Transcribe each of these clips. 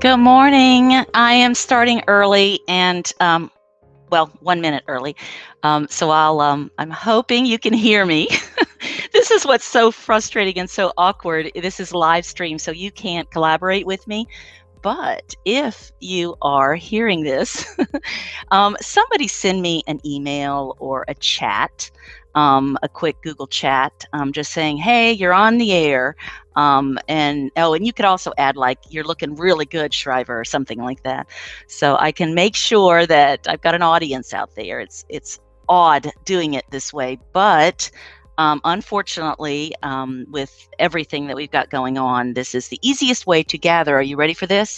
Good morning. I am starting early and, well, 1 minute early. So I'm hoping you can hear me. This is what's so frustrating and so awkward. This is live stream, so you can't collaborate with me. But if you are hearing this, somebody send me an email or a chat, a quick Google chat, just saying, "Hey, you're on the air." And you could also add like, "You're looking really good, Shriver," or something like that, so I can make sure that I've got an audience out there. It's odd doing it this way, but unfortunately, with everything that we've got going on, this is the easiest way to gather. Are you ready for this?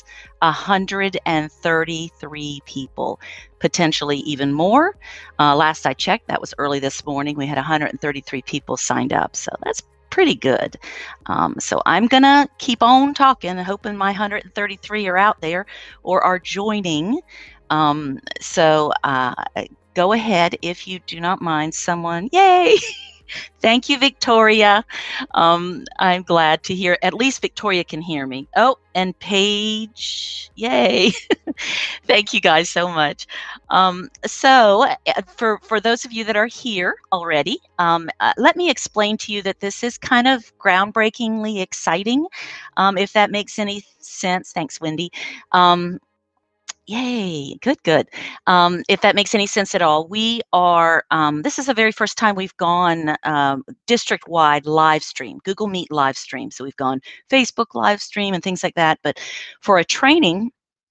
133 people, potentially even more. Last I checked, that was early this morning, we had 133 people signed up, so that's pretty good. So I'm gonna keep on talking, hoping my 133 are out there or are joining. So go ahead if you do not mind. Someone, yay! Thank you, Victoria. I'm glad to hear, at least Victoria can hear me. Oh, and Paige, yay. Thank you guys so much. For those of you that are here already, let me explain to you that this is kind of groundbreakingly exciting, if that makes any sense. Thanks, Wendy. Yay, good. If that makes any sense at all, we are, this is the very first time we've gone district-wide live stream, Google Meet live stream. So we've gone Facebook live stream and things like that. But for a training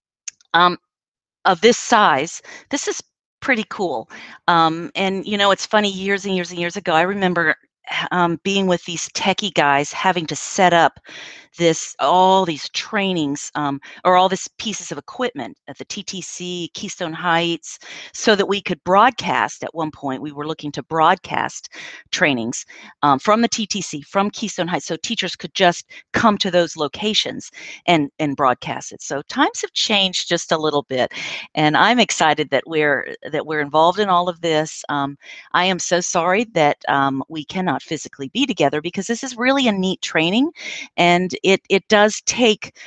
of this size, this is pretty cool. And you know, it's funny, years and years and years ago, I remember being with these techie guys having to set up all these trainings, or all these pieces of equipment at the TTC, Keystone Heights, so that we could broadcast. At one point, we were looking to broadcast trainings from the TTC, from Keystone Heights, so teachers could just come to those locations and broadcast it. So times have changed just a little bit, and I'm excited that we're involved in all of this. I am so sorry that we cannot physically be together, because this is really a neat training, and it does take,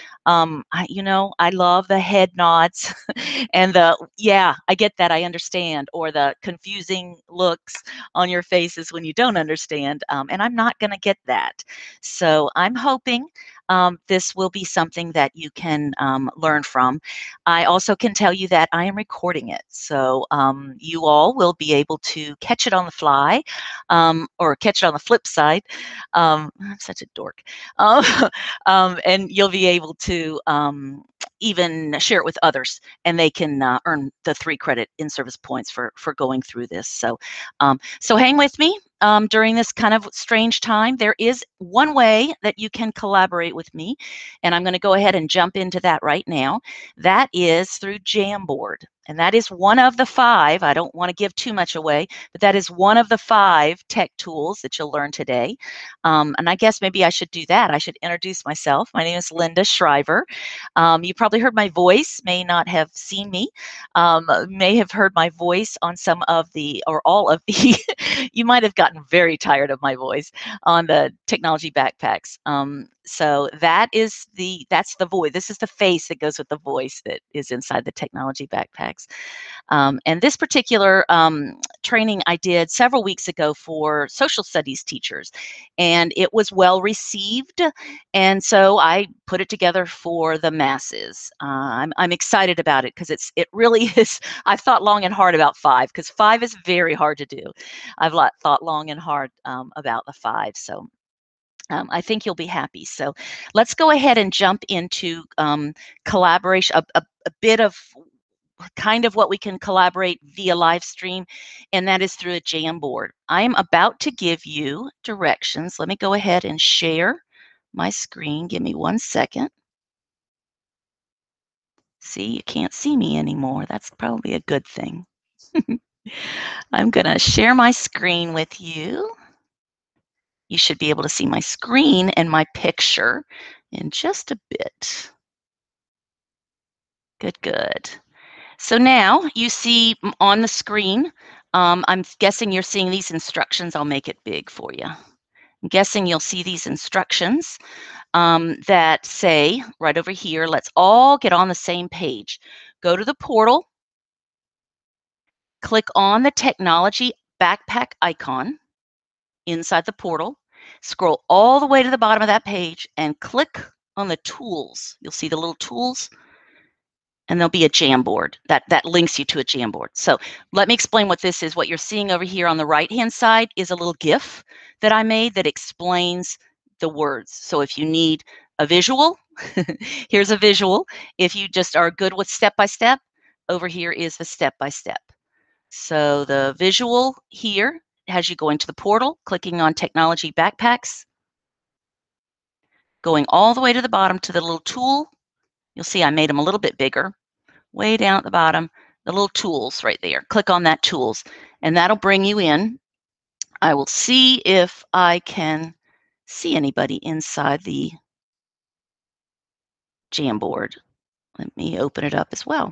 I love the head nods and the, yeah, I get that, I understand, or the confusing looks on your faces when you don't understand, and I'm not going to get that. So I'm hoping this will be something that you can learn from. I also can tell you that I am recording it, so you all will be able to catch it on the fly, or catch it on the flip side. I'm such a dork. And you'll be able to even share it with others, and they can earn the 3 credit in-service points for going through this. So hang with me during this kind of strange time. There is one way that you can collaborate with me, and I'm going to go ahead and jump into that right now. That is through Jamboard. And that is one of the 5, I don't want to give too much away, but that is one of the 5 tech tools that you'll learn today. And I guess maybe I should do that. I should introduce myself. My name is Linda Shriver. You probably heard my voice, may not have seen me, may have heard my voice on some of the, or all of the, you might have gotten very tired of my voice on the technology backpacks. So that's the voice. This is the face that goes with the voice that is inside the technology backpacks. And this particular training I did several weeks ago for social studies teachers, and it was well received. And so I put it together for the masses. I'm excited about it, because it really is. I've thought long and hard about 5, because 5 is very hard to do. I've thought long and hard about the 5. So I think you'll be happy. So let's go ahead and jump into collaboration, a bit of kind of what we can collaborate via live stream, and that is through a Jamboard. I'm about to give you directions. Let me go ahead and share my screen. Give me 1 second. See, you can't see me anymore. That's probably a good thing. I'm going to share my screen with you. You should be able to see my screen and my picture in just a bit. Good. So now you see on the screen, I'm guessing you're seeing these instructions. I'll make it big for you. I'm guessing you'll see these instructions. that say right over here, let's all get on the same page. Go to the portal, click on the technology backpack icon inside the portal, scroll all the way to the bottom of that page and click on the tools. You'll see the little tools and there'll be a Jamboard that links you to a Jamboard. So let me explain what this is. What you're seeing over here on the right-hand side is a little GIF that I made that explains the words. So if you need a visual, here's a visual. If you just are good with step-by-step, over here is the step-by-step. So the visual here has you going to the portal, clicking on Technology Backpacks, going all the way to the bottom to the little tool. You'll see I made them a little bit bigger. Way down at the bottom, the little tools right there. Click on that tools, and that'll bring you in. I will see if I can see anybody inside the Jamboard. Let me open it up as well.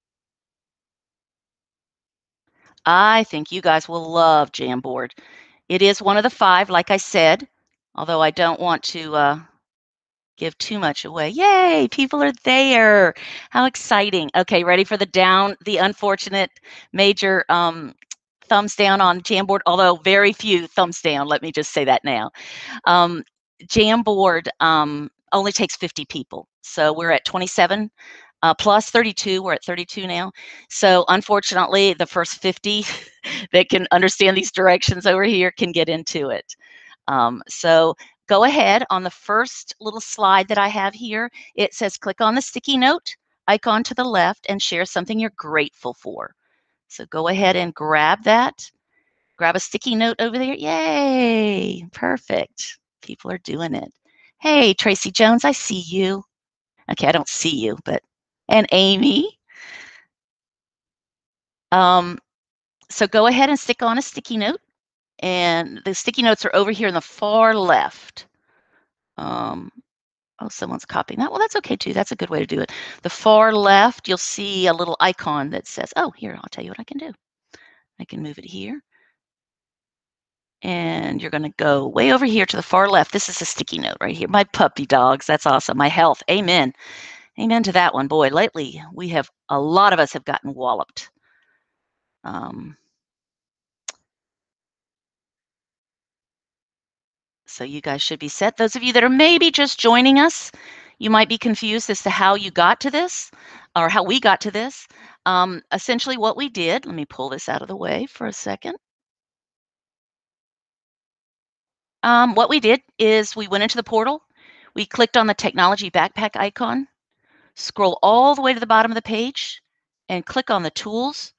I think you guys will love Jamboard. It is one of the 5, like I said, although I don't want to give too much away. Yay, people are there. How exciting. Okay, ready for the unfortunate major thumbs down on Jamboard, although very few thumbs down. Let me just say that now. Jamboard only takes 50 people. So we're at 27 plus 32. We're at 32 now. So unfortunately, the first 50 that can understand these directions over here can get into it. So go ahead on the first little slide that I have here. It says click on the sticky note icon to the left and share something you're grateful for. So go ahead and grab that. Grab a sticky note over there. Yay, perfect. People are doing it. Hey, Tracy Jones, I see you. Okay, I don't see you, but, and Amy. So go ahead and stick on a sticky note. And the sticky notes are over here in the far left. Oh, someone's copying that. Well, that's okay too. That's a good way to do it. The far left, you'll see a little icon that says, oh, here, I'll tell you what I can do. I can move it here. And you're going to go way over here to the far left. This is a sticky note right here. My puppy dogs. That's awesome. My health. Amen. Amen to that one. Boy, lately a lot of us have gotten walloped. So you guys should be set. Those of you that are maybe just joining us, you might be confused as to how you got to this or how we got to this. Essentially what we did, let me pull this out of the way for a second. What we did is we went into the portal, we clicked on the technology backpack icon, scroll all the way to the bottom of the page, and click on the tools.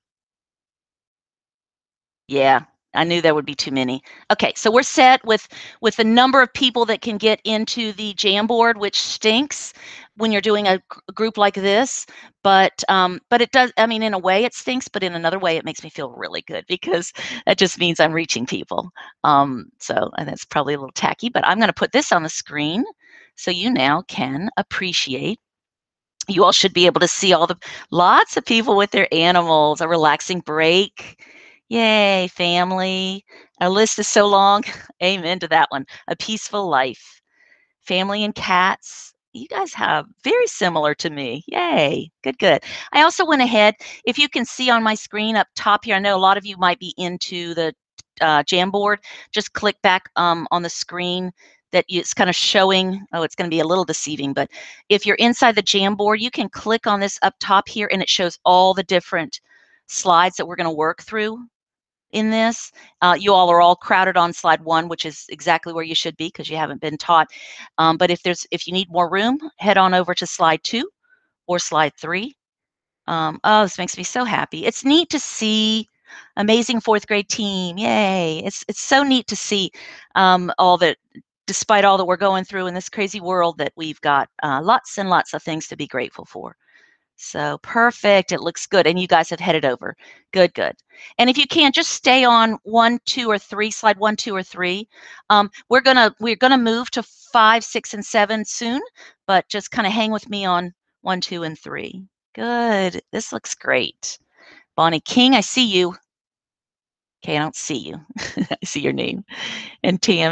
Yeah, I knew there would be too many. Okay, so we're set with the number of people that can get into the Jamboard, which stinks when you're doing a group like this. But it does. I mean, in a way, it stinks, but in another way, it makes me feel really good because that just means I'm reaching people. So and that's probably a little tacky, but I'm going to put this on the screen so you now can appreciate. You all should be able to see lots of people with their animals, a relaxing break. Yay, family. Our list is so long. Amen to that one. A peaceful life. Family and cats. You guys have very similar to me. Yay. Good, good. I also went ahead. If you can see on my screen up top here, I know a lot of you might be into the Jamboard. Just click back on the screen that it's kind of showing. Oh, it's going to be a little deceiving, but if you're inside the Jamboard, you can click on this up top here and it shows all the different slides that we're going to work through in this. You all are all crowded on slide 1, which is exactly where you should be because you haven't been taught. But if you need more room, head on over to slide 2 or slide 3. Oh, this makes me so happy. It's neat to see amazing 4th grade team. Yay. It's so neat to see all that, despite all that we're going through in this crazy world, that we've got lots and lots of things to be grateful for. So perfect. It looks good. And you guys have headed over. Good, good. And if you can, just stay on 1, 2, or 3, slide 1, 2, or 3. We're gonna move to 5, 6, and 7 soon, but just kind of hang with me on 1, 2, and 3. Good. This looks great. Bonnie King, I see you. Okay, I don't see you. I see your name. And Tammy.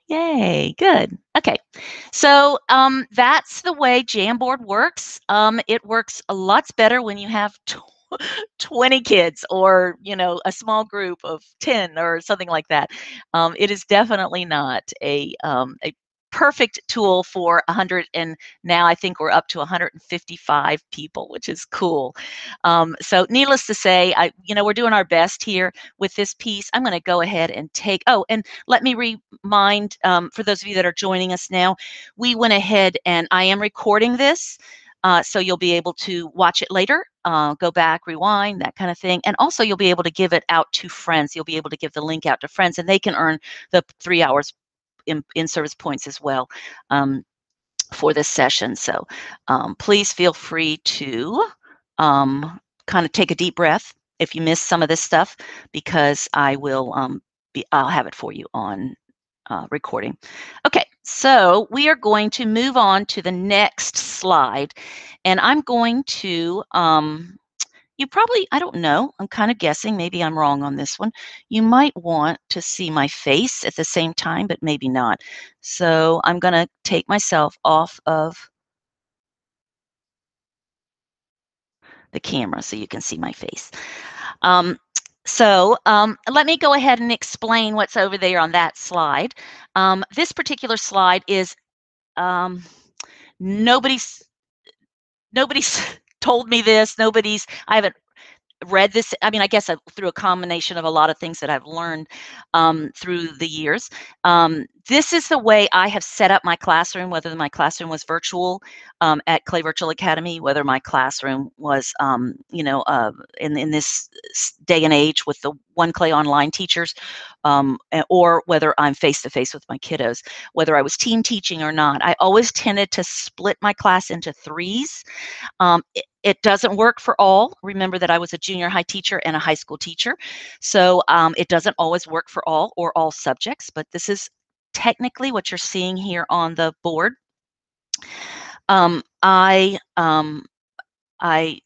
Yay, good. Okay. So that's the way Jamboard works. It works a lot better when you have 20 kids or, a small group of 10 or something like that. It is definitely not a perfect tool for 100, and now I think we're up to 155 people, which is cool. So needless to say, we're doing our best here with this piece. I'm going to go ahead and and let me remind, for those of you that are joining us now, we went ahead and I am recording this. So you'll be able to watch it later, go back, rewind, that kind of thing. And also you'll be able to give it out to friends. You'll be able to give the link out to friends and they can earn the 3 hours in service points as well, for this session. So please feel free to kind of take a deep breath if you miss some of this stuff, because I'll have it for you on recording. Okay, so we are going to move on to the next slide, and I'm going to, you probably, I don't know, I'm kind of guessing, maybe I'm wrong on this one. You might want to see my face at the same time, but maybe not. So I'm going to take myself off of the camera so you can see my face. Let me go ahead and explain what's over there on that slide. This particular slide is, um, nobody's nobody's told me this. I haven't read this. I mean, I guess through a combination of a lot of things that I've learned through the years. This is the way I have set up my classroom, whether my classroom was virtual at Clay Virtual Academy, whether my classroom was, in this day and age with the One Clay online teachers, or whether I'm face to face with my kiddos, whether I was team teaching or not. I always tended to split my class into threes. It doesn't work for all. Remember that I was a junior high teacher and a high school teacher. So it doesn't always work for all or all subjects, but this is technically what you're seeing here on the board. Um, I, um, I,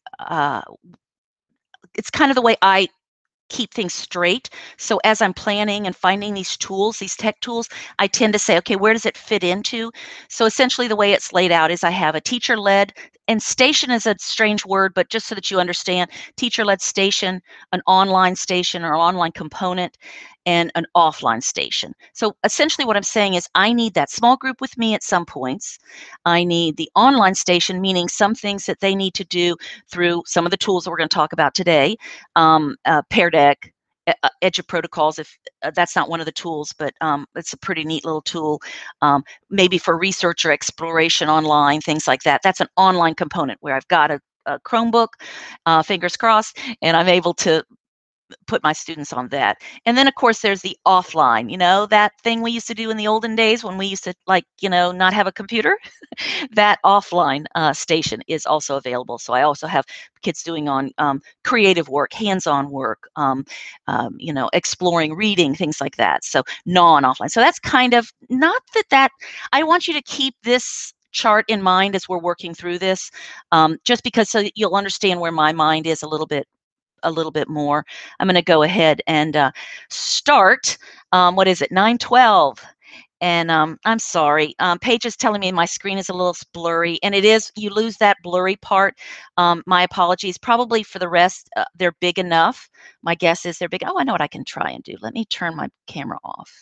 it's kind of the way I keep things straight. So as I'm planning and finding these tools, these tech tools, I tend to say, okay, where does it fit into? So essentially the way it's laid out is I have a teacher-led, and station is a strange word, but just so that you understand, teacher-led station, an online station or online component, and an offline station. So essentially what I'm saying is I need that small group with me at some points. I need the online station, meaning some things that they need to do through some of the tools that we're going to talk about today, Pear Deck, EduProtocols, if that's not one of the tools, but it's a pretty neat little tool, maybe for research or exploration online, things like that. That's an online component where I've got a Chromebook, fingers crossed, and I'm able to put my students on that. And then of course there's the offline, that thing we used to do in the olden days when we used to, like, not have a computer. That offline station is also available. So I also have kids doing on creative work, hands-on work, exploring reading, things like that. So non-offline. So that's kind of not that I want you to keep this chart in mind as we're working through this, just because so that you'll understand where my mind is a little bit more. I'm going to go ahead and start. What is it? 9:12. And I'm sorry. Paige is telling me my screen is a little blurry, and it is. You lose that blurry part. My apologies. Probably for the rest, they're big enough. My guess is they're big. Oh, I know what I can try and do. Let me turn my camera off,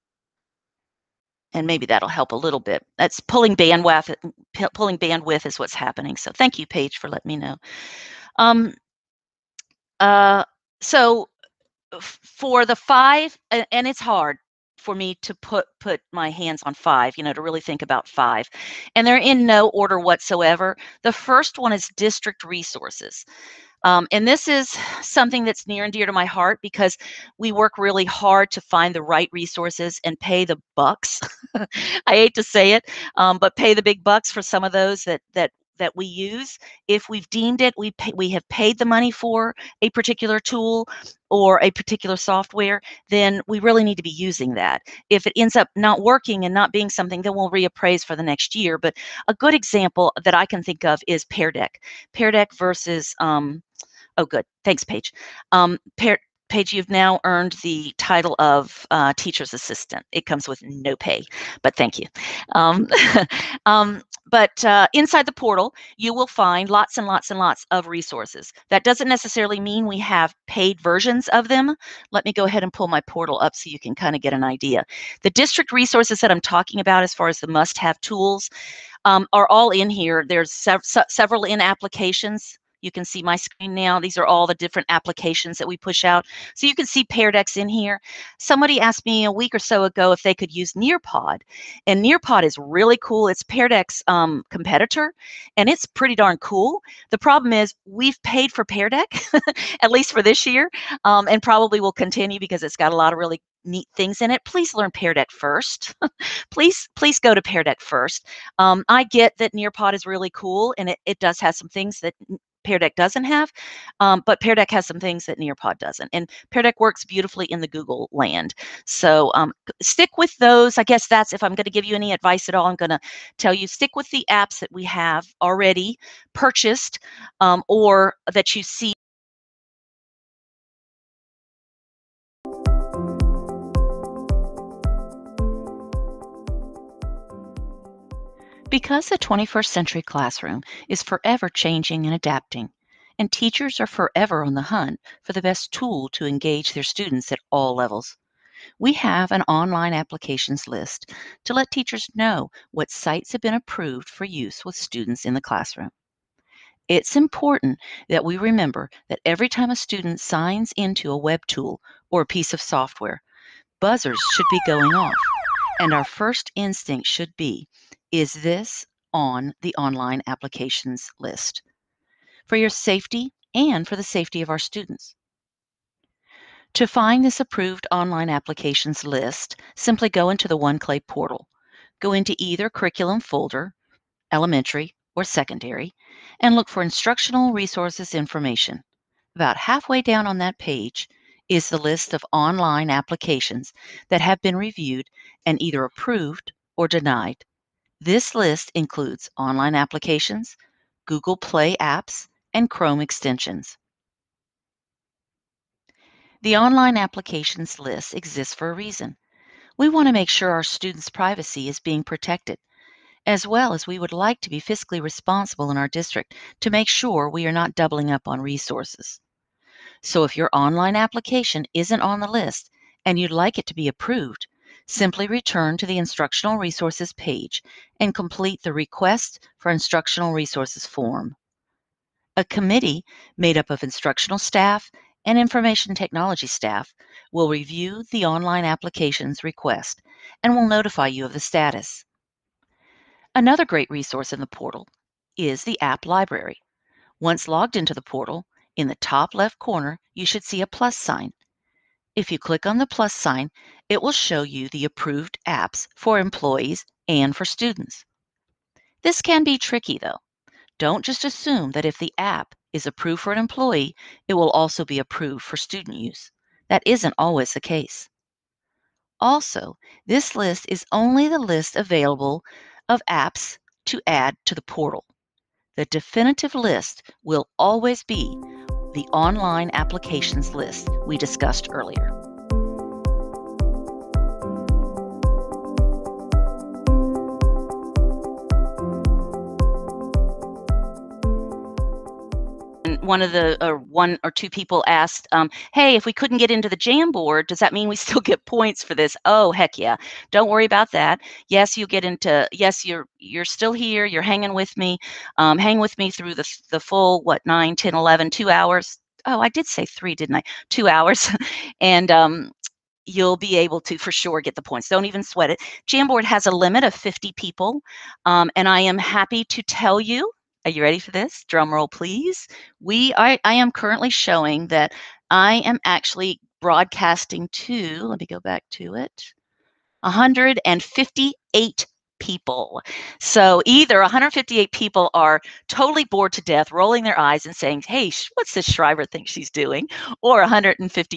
and maybe that'll help a little bit. That's pulling bandwidth. Pulling bandwidth is what's happening. So thank you, Paige, for letting me know. Um, uh, so for the five, and it's hard for me to put my hands on five, to really think about five, and they're in no order whatsoever. The first one is district resources. And this is something that's near and dear to my heart because we work really hard to find the right resources and pay the bucks. I hate to say it, but pay the big bucks for some of those that we use. If we've deemed it, we have paid the money for a particular tool or a particular software, then we really need to be using that. If it ends up not working and not being something, then we'll reappraise for the next year. But a good example that I can think of is Pear Deck. Pear Deck versus oh, good. Thanks, Paige. Paige, you've now earned the title of teacher's assistant. It comes with no pay, but thank you. Um, but inside the portal, you will find lots and lots and lots of resources. That doesn't necessarily mean we have paid versions of them. Let me go ahead and pull my portal up so you can kind of get an idea. The district resources that I'm talking about as far as the must-have tools are all in here. There's several in applications. You can see my screen now. These are all the different applications that we push out. So you can see Pear Deck's in here. Somebody asked me a week or so ago if they could use Nearpod. And Nearpod is really cool. It's Pear Deck's competitor, and it's pretty darn cool. The problem is we've paid for Pear Deck, at least for this year, and probably will continue because it's got a lot of really neat things in it. Please learn Pear Deck first. please go to Pear Deck first. I get that Nearpod is really cool, and it does have some things that Pear Deck doesn't have, but Pear Deck has some things that Nearpod doesn't. And Pear Deck works beautifully in the Google land. So stick with those. I guess that's, if I'm going to give you any advice at all, I'm going to tell you stick with the apps that we have already purchased or that you see. Because the 21st century classroom is forever changing and adapting, and teachers are forever on the hunt for the best tool to engage their students at all levels, we have an online applications list to let teachers know what sites have been approved for use with students in the classroom. It's important that we remember that every time a student signs into a web tool or a piece of software, buzzers should be going off. And our first instinct should be, is this on the online applications list? For your safety and for the safety of our students. To find this approved online applications list, simply go into the OneClay portal. Go into either curriculum folder, elementary or secondary, and look for instructional resources information. About halfway down on that page is the list of online applications that have been reviewed and either approved or denied. This list includes online applications, Google Play apps, and Chrome extensions. The online applications list exists for a reason. We want to make sure our students' privacy is being protected, as well as we would like to be fiscally responsible in our district to make sure we are not doubling up on resources. So if your online application isn't on the list and you'd like it to be approved, simply return to the Instructional Resources page and complete the Request for Instructional Resources form. A committee made up of instructional staff and information technology staff will review the online application's request and will notify you of the status. Another great resource in the portal is the app library. Once logged into the portal, in the top left corner, you should see a plus sign. If you click on the plus sign, it will show you the approved apps for employees and for students. This can be tricky though. Don't just assume that if the app is approved for an employee, it will also be approved for student use. That isn't always the case. Also, this list is only the list available of apps to add to the portal. The definitive list will always be the online applications list we discussed earlier. One of the one or two people asked, hey, if we couldn't get into the Jamboard, does that mean we still get points for this? Oh, heck yeah. Don't worry about that. Yes, you get into, yes, you're still here. You're hanging with me. Hang with me through the full, 9, 10, 11, 2 hours. Oh, I did say 3, didn't I? 2 hours. And you'll be able to for sure get the points. Don't even sweat it. Jamboard has a limit of 50 people. And I am happy to tell you, are you ready for this? Drum roll, please. I am currently showing that I am actually broadcasting to, let me go back to it, 158 people. So either 158 people are totally bored to death, rolling their eyes and saying, hey, what's this Shriver think she's doing? Or 158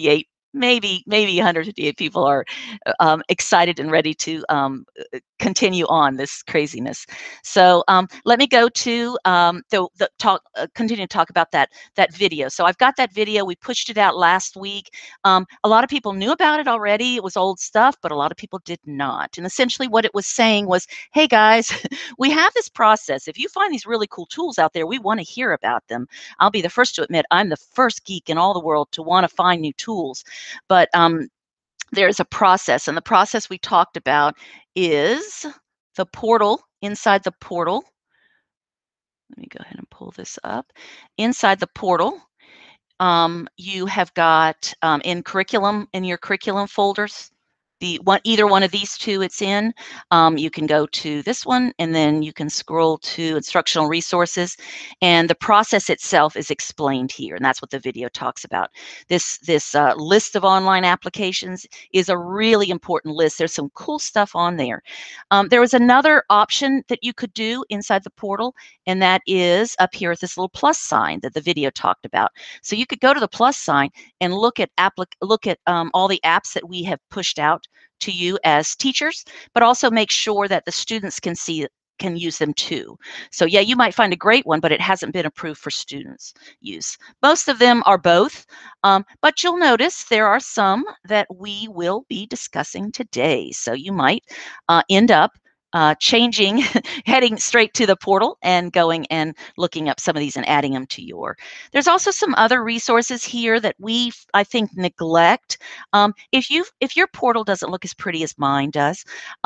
maybe 158 people are excited and ready to continue on this craziness. So let me go to the talk, continue to talk about that video. So I've got that video. We pushed it out last week. A lot of people knew about it already. It was old stuff, but a lot of people did not. And essentially what it was saying was, hey guys, we have this process. If you find these really cool tools out there, we want to hear about them. I'll be the first to admit I'm the first geek in all the world to want to find new tools. But there's a process, and the process we talked about is the portal. Inside the portal, let me go ahead and pull this up. Inside the portal, you have got in your curriculum folders, either one of these two it's in. You can go to this one, and then you can scroll to instructional resources, and the process itself is explained here, and that's what the video talks about. This list of online applications is a really important list. There's some cool stuff on there. There was another option that you could do inside the portal, and that is up here at this little plus sign that the video talked about. So you could go to the plus sign and look at all the apps that we have pushed out to you as teachers, but also make sure that the students can use them too. So yeah, you might find a great one, but it hasn't been approved for students use. Most of them are both, but you'll notice there are some that we will be discussing today. So you might end up changing, heading straight to the portal and going and looking up some of these and adding them to There's also some other resources here that I think, neglect. If your portal doesn't look as pretty as mine does,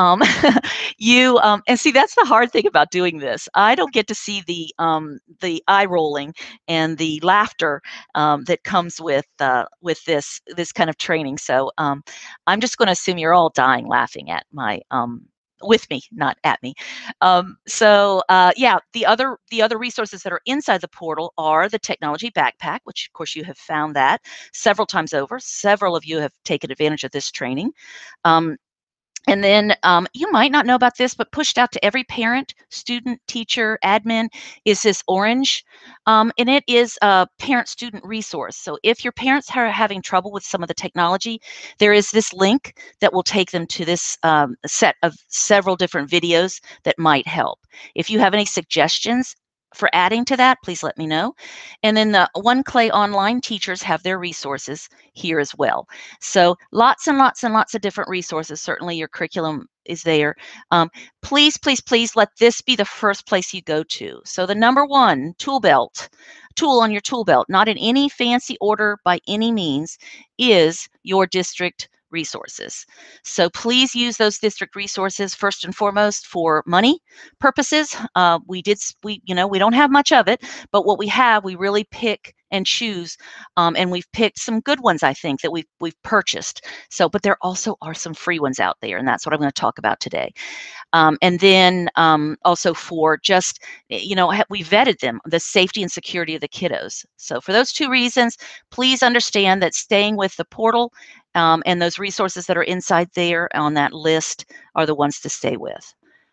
and see, that's the hard thing about doing this. I don't get to see the eye rolling and the laughter that comes with this kind of training. So I'm just going to assume you're all dying laughing at my with me, not at me. Yeah, the other resources that are inside the portal are the technology backpack, which of course you have found that several times over. Several of you have taken advantage of this training. And then you might not know about this, but pushed out to every parent, student, teacher, admin is this orange. And it is a parent-student resource. So if your parents are having trouble with some of the technology, there is this link that will take them to this set of several different videos that might help. If you have any suggestions for adding to that, please let me know. And then the One Clay Online teachers have their resources here as well. So lots and lots and lots of different resources. Certainly your curriculum is there. Please, please, please let this be the first place you go to. So the number one tool on your tool belt, not in any fancy order by any means, is your district resources. So please use those district resources first and foremost for money purposes. We don't have much of it, but what we have, we really pick and choose, and we've picked some good ones, I think, that we've purchased. So, but there also are some free ones out there, and that's what I'm going to talk about today. And then also for just, we vetted them, the safety and security of the kiddos. So for those two reasons, please understand that staying with the portal and those resources that are inside there on that list are the ones to stay with.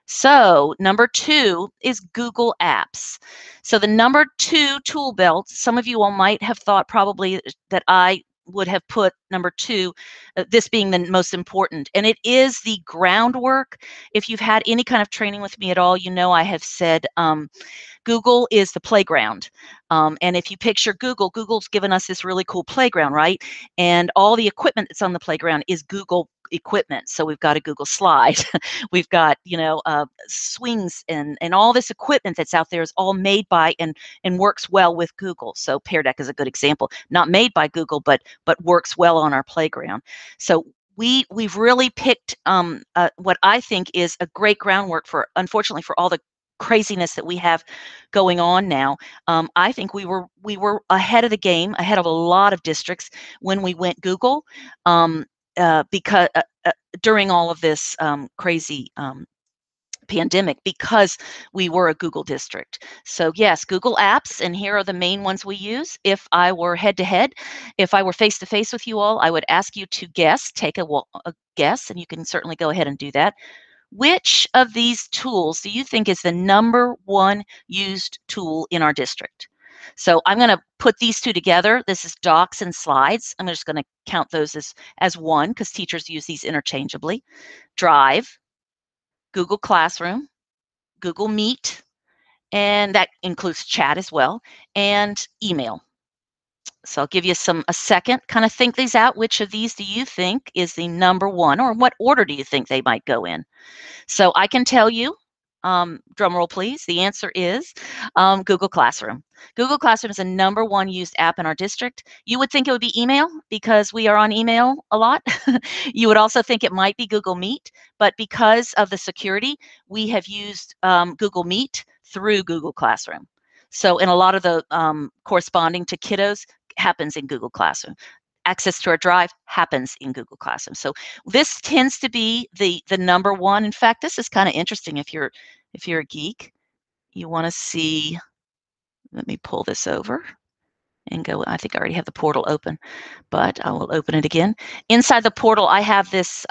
So number two is Google Apps. So the number two tool belt, some of you all might have thought probably that I would have put number two, this being the most important, and it is the groundwork. If you've had any kind of training with me at all, you know I have said Google is the playground. And if you picture Google's given us this really cool playground, right? And all the equipment that's on the playground is Google equipment. So we've got a Google Slide, we've got, swings and all this equipment that's out there is all made by and works well with Google. So Pear Deck is a good example, not made by Google, but works well on our playground. So we've really picked what I think is a great groundwork for, unfortunately, for all the craziness that we have going on now. I think we were ahead of the game, ahead of a lot of districts when we went Google, because during all of this crazy pandemic, because we were a Google district. So yes, Google Apps, and here are the main ones we use. If I were head-to-head, if I were face-to-face with you all, I would ask you to take a guess, and you can certainly go ahead and do that. Which of these tools do you think is the number one used tool in our district? So I'm going to put these two together. This is Docs and Slides. I'm just going to count those as one because teachers use these interchangeably. Drive, Google Classroom, Google Meet, and that includes chat as well, and email. So I'll give you a second, kind of think these out. Which of these do you think is the number one, or what order do you think they might go in? So I can tell you, drum roll please, the answer is Google Classroom. Google Classroom is the number one used app in our district. You would think it would be email because we are on email a lot. You would also think it might be Google Meet, but because of the security, we have used Google Meet through Google Classroom. So in a lot of the corresponding to kiddos happens in Google Classroom. Access to our drive happens in Google Classroom. So this tends to be the number one. In fact, this is kind of interesting if you're a geek. You want to see, let me pull this over and go. I think I already have the portal open, but I will open it again. Inside the portal, I have this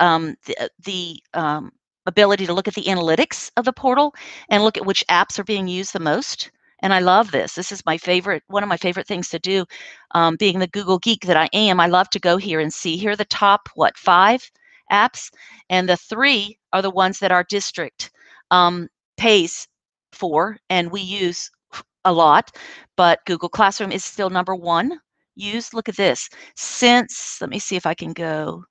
the ability to look at the analytics of the portal and look at which apps are being used the most. And I love this. This is my favorite, one of my favorite things to do. Being the Google geek that I am, I love to go here and see. Here are the top, 5 apps, and the 3 are the ones that our district pays for, and we use a lot. But Google Classroom is still number one used. Look at this. Since, let me see if I can go,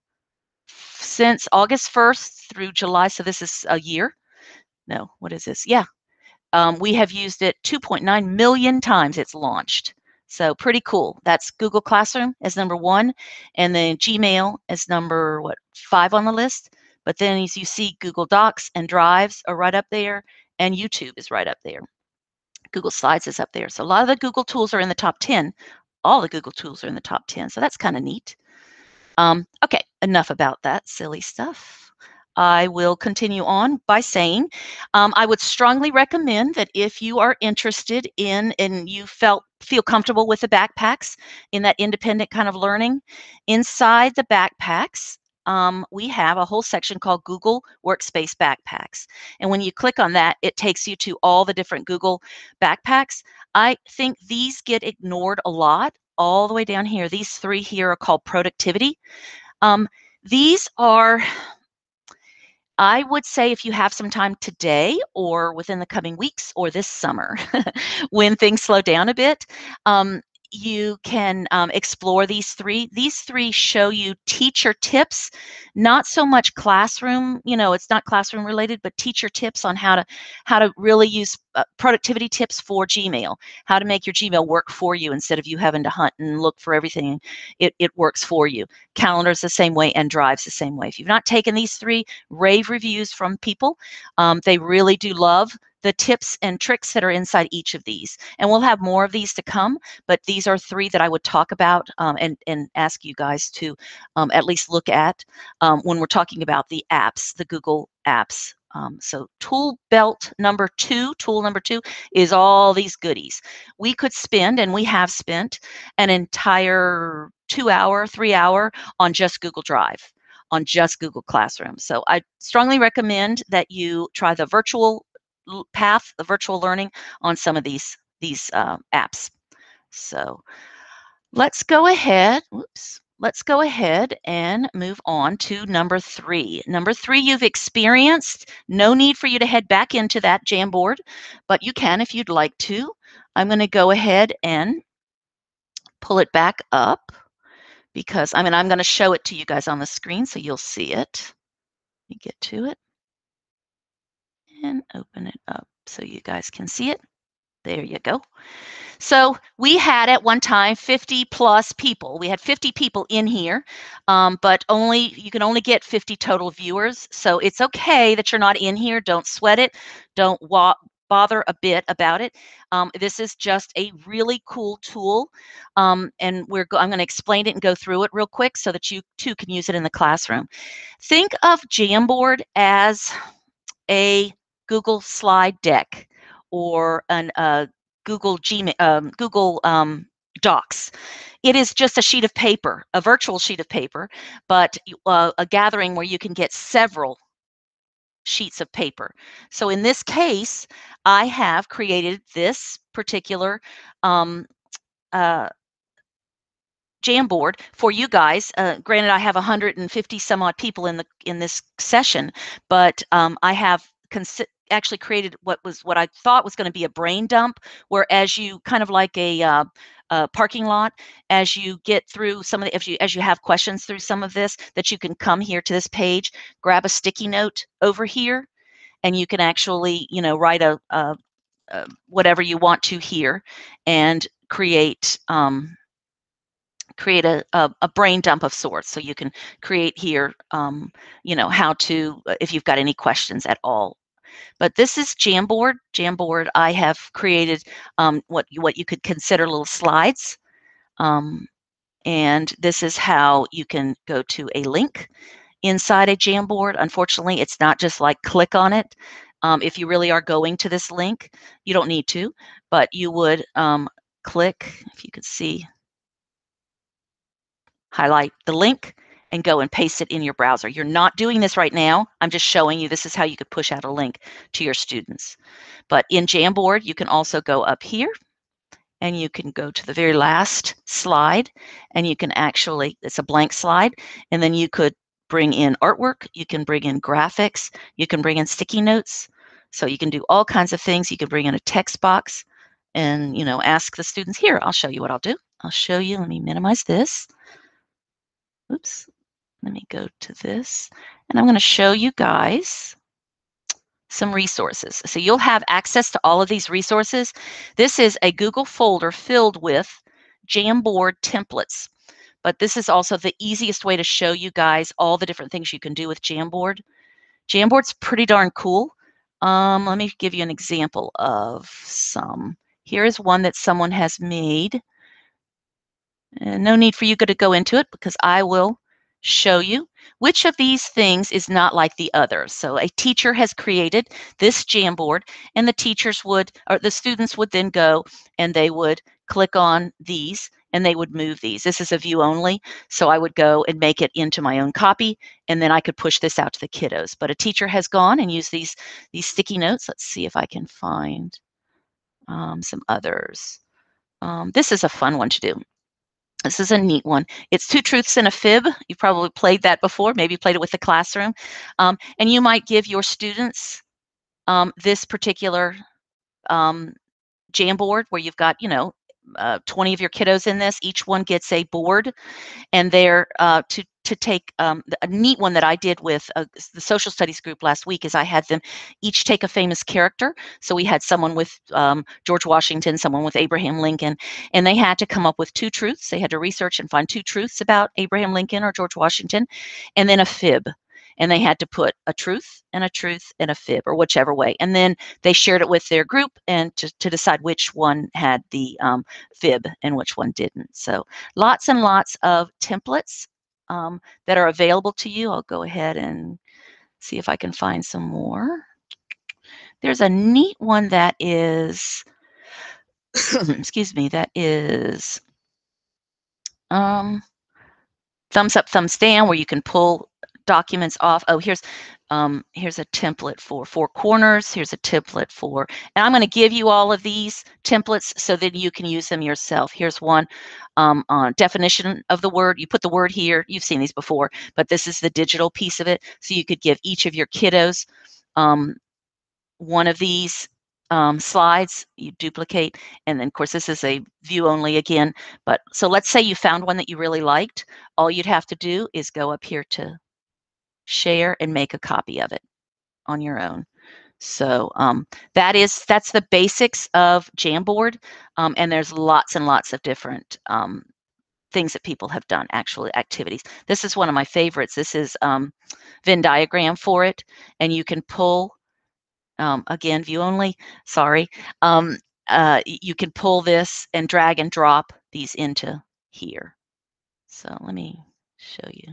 since August 1st through July, so this is a year. No, what is this? Yeah, we have used it 2.9 million times it's launched. So pretty cool. That's Google Classroom as number one, and then Gmail as number, 5 on the list. But then as you see, Google Docs and Drives are right up there, and YouTube is right up there. Google Slides is up there. So a lot of the Google tools are in the top 10. All the Google tools are in the top 10. So that's kind of neat. Okay, enough about that silly stuff. I will continue on by saying I would strongly recommend that if you are interested in and you feel comfortable with the backpacks in that independent kind of learning, inside the backpacks, we have a whole section called Google Workspace Backpacks. And when you click on that, it takes you to all the different Google backpacks. I think these get ignored a lot. All the way down here, these 3 here are called productivity. These are, I would say, if you have some time today or within the coming weeks or this summer, when things slow down a bit, you can explore these 3. These 3 show you teacher tips, not so much classroom, it's not classroom related, but teacher tips on how to really use productivity tips for Gmail, how to make your Gmail work for you instead of you having to hunt and look for everything. It works for you. Calendar's the same way, and Drive's the same way. If you've not taken these 3, rave reviews from people. They really do love the tips and tricks that are inside each of these. And we'll have more of these to come, but these are 3 that I would talk about and ask you guys to at least look at when we're talking about the apps, the Google apps. So tool number 2 is all these goodies. We could spend, and we have spent, an entire 2-hour, 3-hour on just Google Drive, on just Google Classroom. So I strongly recommend that you try the virtual path, the virtual learning on some of these apps. So let's go ahead. Let's go ahead and move on to number 3. Number 3, you've experienced. No need for you to head back into that Jamboard, but you can if you'd like to. I'm going to go ahead and pull it back up because I'm going to show it to you guys on the screen so you'll see it. Let me get to it and open it up so you guys can see it. There you go. So we had at one time 50 plus people. We had 50 people in here, but you can only get 50 total viewers. So it's okay that you're not in here. Don't sweat it. Don't bother a bit about it. This is just a really cool tool, and I'm going to explain it and go through it real quick so that you too can use it in the classroom. Think of Jamboard as a Google slide deck or an Google Docs. It is just a sheet of paper, a virtual sheet of paper, but a gathering where you can get several sheets of paper. So in this case, I have created this particular um, uh, Jamboard for you guys. Granted, I have 150 some odd people in this session, but I have actually created what I thought was going to be a brain dump, where as you kind of like a parking lot, as you get through some of the, as you have questions through some of this, that you can come here to this page, grab a sticky note over here, and you can actually, write a whatever you want to here, and create a brain dump of sorts. So you can create here, how to, if you've got any questions at all. But this is Jamboard. Jamboard, I have created what you could consider little slides. And this is how you can go to a link inside a Jamboard. Unfortunately, it's not just like click on it. If you really are going to this link, you don't need to, but you would click, if you could see, highlight the link and go and paste it in your browser. You're not doing this right now. I'm just showing you this is how you could push out a link to your students. But in Jamboard, you can also go up here and you can go to the very last slide, and you can actually, it's a blank slide, and then you could bring in artwork, you can bring in graphics, you can bring in sticky notes. So you can do all kinds of things. You can bring in a text box and, ask the students. Here, I'll show you what I'll do. I'll show you, let me minimize this. Oops, let me go to this, and I'm going to show you guys some resources. So you'll have access to all of these resources. This is a Google folder filled with Jamboard templates, but this is also the easiest way to show you guys all the different things you can do with Jamboard. Jamboard's pretty darn cool. Let me give you an example of some. Here is one that someone has made. And no need for you to go into it because I will show you which of these things is not like the other. So a teacher has created this Jamboard, and the teachers would, or the students would then go and they would click on these and they would move these. This is a view only, so I would go and make it into my own copy, and then I could push this out to the kiddos. But a teacher has gone and used these sticky notes. Let's see if I can find some others. This is a fun one to do. This is a neat one. It's Two Truths and a Fib. You've probably played that before, maybe played it with the classroom. And you might give your students this particular Jamboard where you've got, 20 of your kiddos in this. Each one gets a board, and they're to take a neat one that I did with the social studies group last week is I had them each take a famous character. So we had someone with George Washington, someone with Abraham Lincoln, and they had to come up with two truths. They had to research and find two truths about Abraham Lincoln or George Washington, and then a fib. And they had to put a truth and a fib, or whichever way. And then they shared it with their group and to decide which one had the fib and which one didn't. So lots and lots of templates that are available to you. I'll go ahead and see if I can find some more. There's a neat one that is, excuse me, that is thumbs up, thumbs down, where you can pull documents off. Oh, here's a template for four corners. Here's a template for, and I'm going to give you all of these templates so that you can use them yourself. Here's one on definition of the word. You put the word here. You've seen these before, but this is the digital piece of it. So you could give each of your kiddos one of these slides. You duplicate, and then of course this is a view only again. But so let's say you found one that you really liked. All you'd have to do is go up here to share and make a copy of it on your own. So that's the basics of Jamboard, and there's lots and lots of different things that people have done, actually activities. This is one of my favorites. This is Venn diagram for it, and you can pull, again, view only, sorry. You can pull this and drag and drop these into here. So let me show you.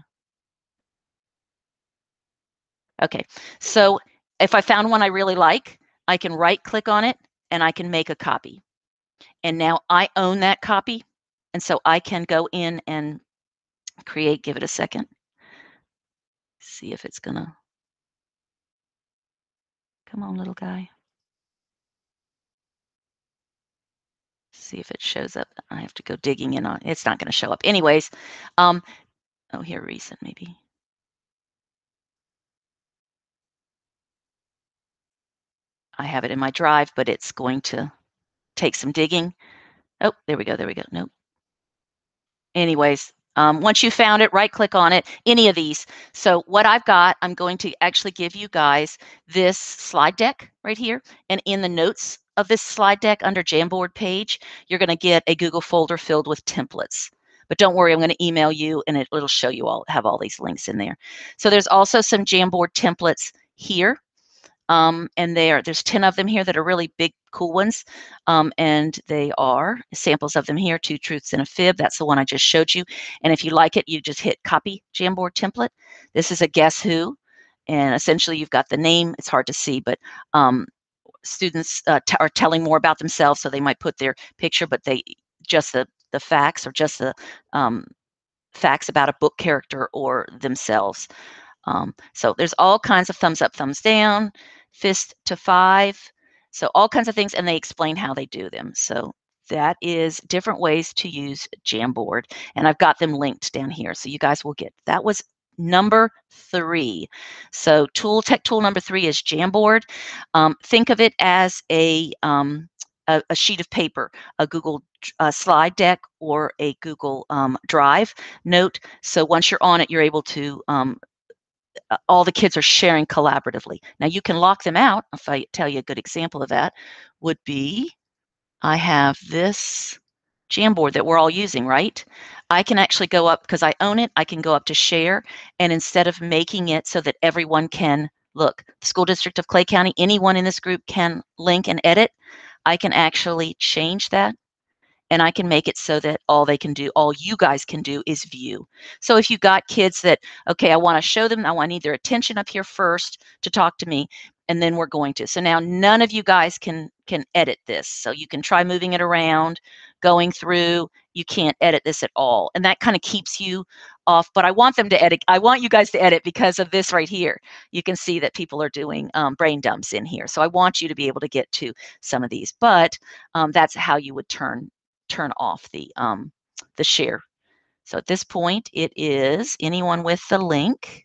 Okay, so if I found one I really like, I can right click on it and I can make a copy. And now I own that copy. And so I can go in and create, give it a second, see if it's gonna. Come on, little guy. See if it shows up. I have to go digging in on it. It's not going to show up. Anyways, oh, here, recent maybe. I have it in my drive, but it's going to take some digging. Oh, there we go. There we go. Nope. Anyways, once you found it, right click on it, any of these. So what I've got, I'm going to actually give you guys this slide deck right here. And in the notes of this slide deck under Jamboard page, you're going to get a Google folder filled with templates. But don't worry, I'm going to email you and it'll show you all, have all these links in there. So there's also some Jamboard templates here. And there's 10 of them here that are really big, cool ones. And they are samples of them here, 2 truths and a fib. That's the one I just showed you. And if you like it, you just hit copy Jamboard template. This is a guess who. And essentially you've got the name. It's hard to see, but students are telling more about themselves. So they might put their picture, but they just the facts or just the facts about a book character or themselves. So there's all kinds of thumbs up, thumbs down, fist to 5. So all kinds of things, and they explain how they do them. So that is different ways to use Jamboard. And I've got them linked down here. So you guys will get, that was number 3. So tech tool number 3 is Jamboard. Think of it as a sheet of paper, a Google slide deck or a Google Drive note. So once you're on it, you're able to all the kids are sharing collaboratively. Now you can lock them out. If I tell you a good example of that would be, I have this Jamboard that we're all using, right? I can actually go up, because I own it, I can go up to share, and instead of making it so that everyone can look, the School District of Clay County, anyone in this group can link and edit, I can actually change that. And I can make it so that all you guys can do is view. So if you've got kids that, okay, I want to show them, I need their attention up here first to talk to me, and then we're going to. So now none of you guys can edit this. So you can try moving it around, going through, you can't edit this at all. And that kind of keeps you off, but I want them to edit. I want you guys to edit because of this right here. You can see that people are doing brain dumps in here. So I want you to be able to get to some of these, but that's how you would turn off the share. So at this point, it is anyone with the link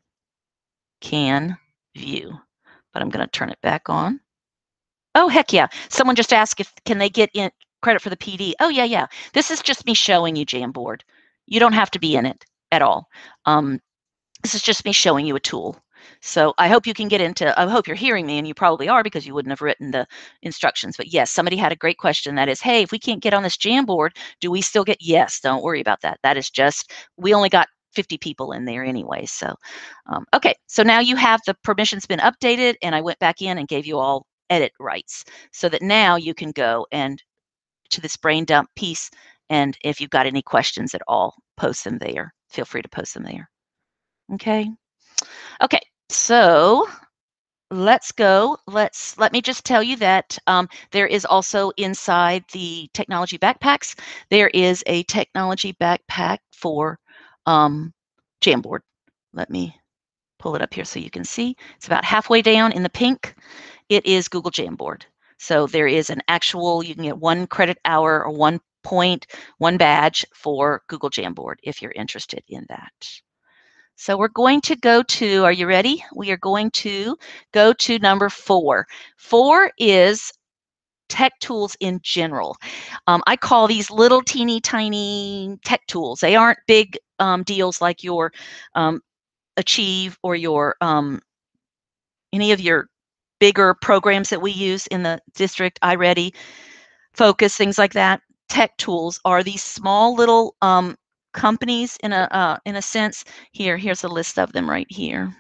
can view, but I'm going to turn it back on. Oh, heck yeah. Someone just asked can they get in credit for the PD? Oh, yeah. This is just me showing you Jamboard. You don't have to be in it at all. This is just me showing you a tool. So I hope you can get into, I hope you're hearing me, and you probably are because you wouldn't have written the instructions. But yes, somebody had a great question. That is, hey, if we can't get on this Jamboard, do we still get? Yes, don't worry about that. That is just, we only got 50 people in there anyway. So, okay, so now you have the permissions been updated, and I went back in and gave you all edit rights so that now you can go and to this brain dump piece. And if you've got any questions at all, post them there. Feel free to post them there. Okay. Okay, so let's go. Let me just tell you that there is also inside the technology backpacks, there is a technology backpack for Jamboard. Let me pull it up here so you can see. It's about halfway down in the pink. It is Google Jamboard. So there is an actual, you can get 1 credit hour or 1 point, 1 badge for Google Jamboard if you're interested in that. So we're going to go to, are you ready? We are going to go to number 4. 4 is tech tools in general. I call these little teeny tiny tech tools. They aren't big deals like your Achieve or your any of your bigger programs that we use in the district, iReady, Focus, things like that. Tech tools are these small little companies in a sense. Here's a list of them right here.